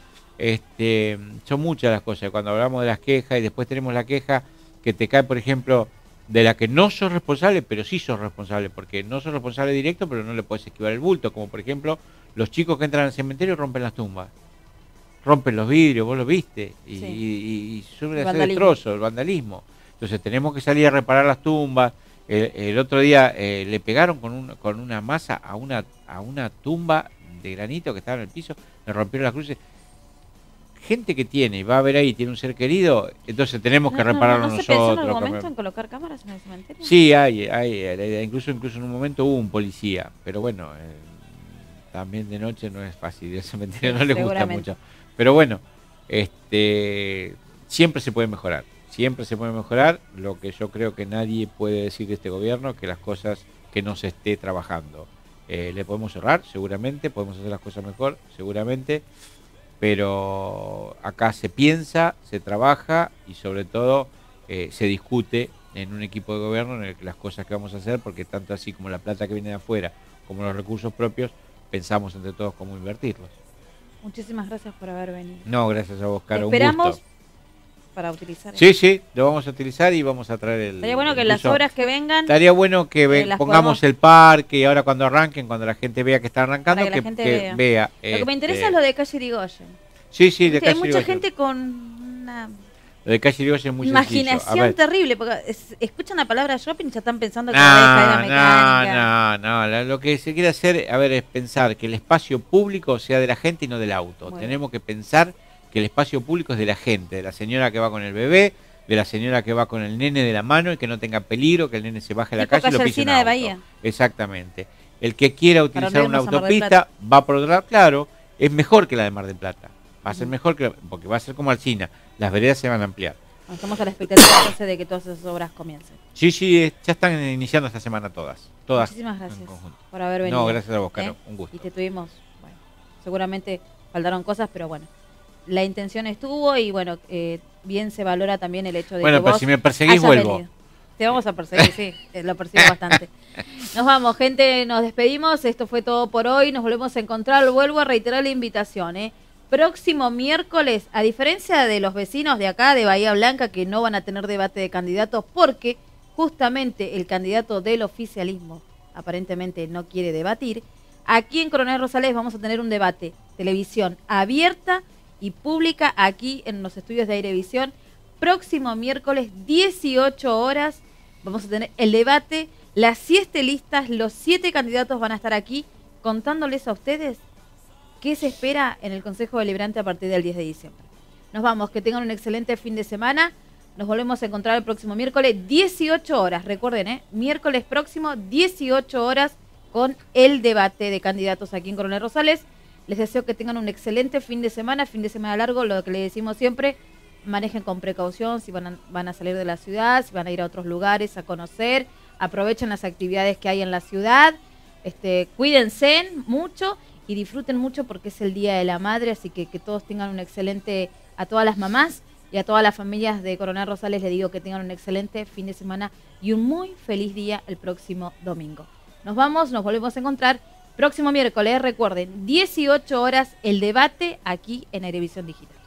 son muchas las cosas. Cuando hablamos de las quejas y después tenemos la queja que te cae, por ejemplo, de la que no sos responsable, pero sí sos responsable, porque no sos responsable directo, pero no le puedes esquivar el bulto, como por ejemplo los chicos que entran al cementerio y rompen las tumbas, rompen los vidrios, vos lo viste, y suelen hacer destrozos, el vandalismo. Entonces tenemos que salir a reparar las tumbas. El otro día le pegaron con una masa a una tumba de granito que estaba en el piso, le rompieron las cruces. Gente que tiene y va a ver ahí, tiene un ser querido, entonces tenemos que repararlo nosotros. ¿No se pensó en algún momento en colocar cámaras en el cementerio? Sí, hay incluso en un momento hubo un policía, pero bueno, también de noche no es fácil, el cementerio no le gusta mucho. Pero bueno, siempre se puede mejorar. Siempre se puede mejorar. Lo que yo creo que nadie puede decir de este gobierno, que las cosas que no se esté trabajando. Le podemos errar, seguramente, podemos hacer las cosas mejor, seguramente, pero acá se piensa, se trabaja y sobre todo se discute en un equipo de gobierno en el que las cosas que vamos a hacer, porque tanto así como la plata que viene de afuera como los recursos propios, pensamos entre todos cómo invertirlos. Muchísimas gracias por haber venido. No, gracias a vos, Caro. Esperamos para utilizar. Sí, lo vamos a utilizar y vamos a traer el... Estaría bueno que en las horas que vengan... Estaría bueno que pongamos el parque y ahora cuando arranquen, cuando la gente vea que está arrancando, que vea. Lo que me interesa es lo de calle Irigoyen. Sí, de calle Hay mucha gente con una... Lo de calle Irigoyen es muy imaginación terrible, porque escuchan la palabra shopping y ya están pensando que la mecánica. No, lo que se quiere hacer, es pensar que el espacio público sea de la gente y no del auto. Tenemos que pensar que el espacio público es de la gente, de la señora que va con el bebé, de la señora que va con el nene de la mano y que no tenga peligro, que el nene se baje a la calle y lo pise un auto. De Bahía. Exactamente. El que quiera utilizar una autopista va por otro lado, claro, es mejor que la de Mar del Plata. Va a ser mejor porque va a ser como Alsina, las veredas se van a ampliar. Estamos a la expectativa entonces de que todas esas obras comiencen. Sí, ya están iniciando esta semana todas. Muchísimas gracias por haber venido. No, gracias a vos, Caro, un gusto. Y te tuvimos, seguramente faltaron cosas, pero bueno, la intención estuvo y bueno, bien se valora también el hecho de que pero si me perseguís vuelvo. Venido. Te vamos a perseguir, sí, lo persigo bastante. Nos vamos, gente, nos despedimos, esto fue todo por hoy, nos volvemos a encontrar, vuelvo a reiterar la invitación, Próximo miércoles, a diferencia de los vecinos de acá, de Bahía Blanca, que no van a tener debate de candidatos, porque justamente el candidato del oficialismo aparentemente no quiere debatir, aquí en Coronel Rosales vamos a tener un debate, televisión abierta y pública, aquí en los estudios de Airevisión. Próximo miércoles, 18 horas, vamos a tener el debate, Las 7 listas, los 7 candidatos van a estar aquí contándoles a ustedes qué se espera en el Consejo Deliberante a partir del 10 de diciembre. Nos vamos, que tengan un excelente fin de semana. Nos volvemos a encontrar el próximo miércoles, 18 horas. Recuerden, miércoles próximo, 18 horas, con el debate de candidatos aquí en Coronel Rosales. Les deseo que tengan un excelente fin de semana largo, lo que les decimos siempre. Manejen con precaución si van a salir de la ciudad, si van a ir a otros lugares a conocer. Aprovechen las actividades que hay en la ciudad. Cuídense mucho y disfruten mucho porque es el Día de la Madre, así que todos tengan un excelente, a todas las mamás y a todas las familias de Coronel Rosales les digo que tengan un excelente fin de semana y un muy feliz día el próximo domingo. Nos vamos, nos volvemos a encontrar próximo miércoles. Recuerden, 18 horas el debate aquí en Airevisión Digital.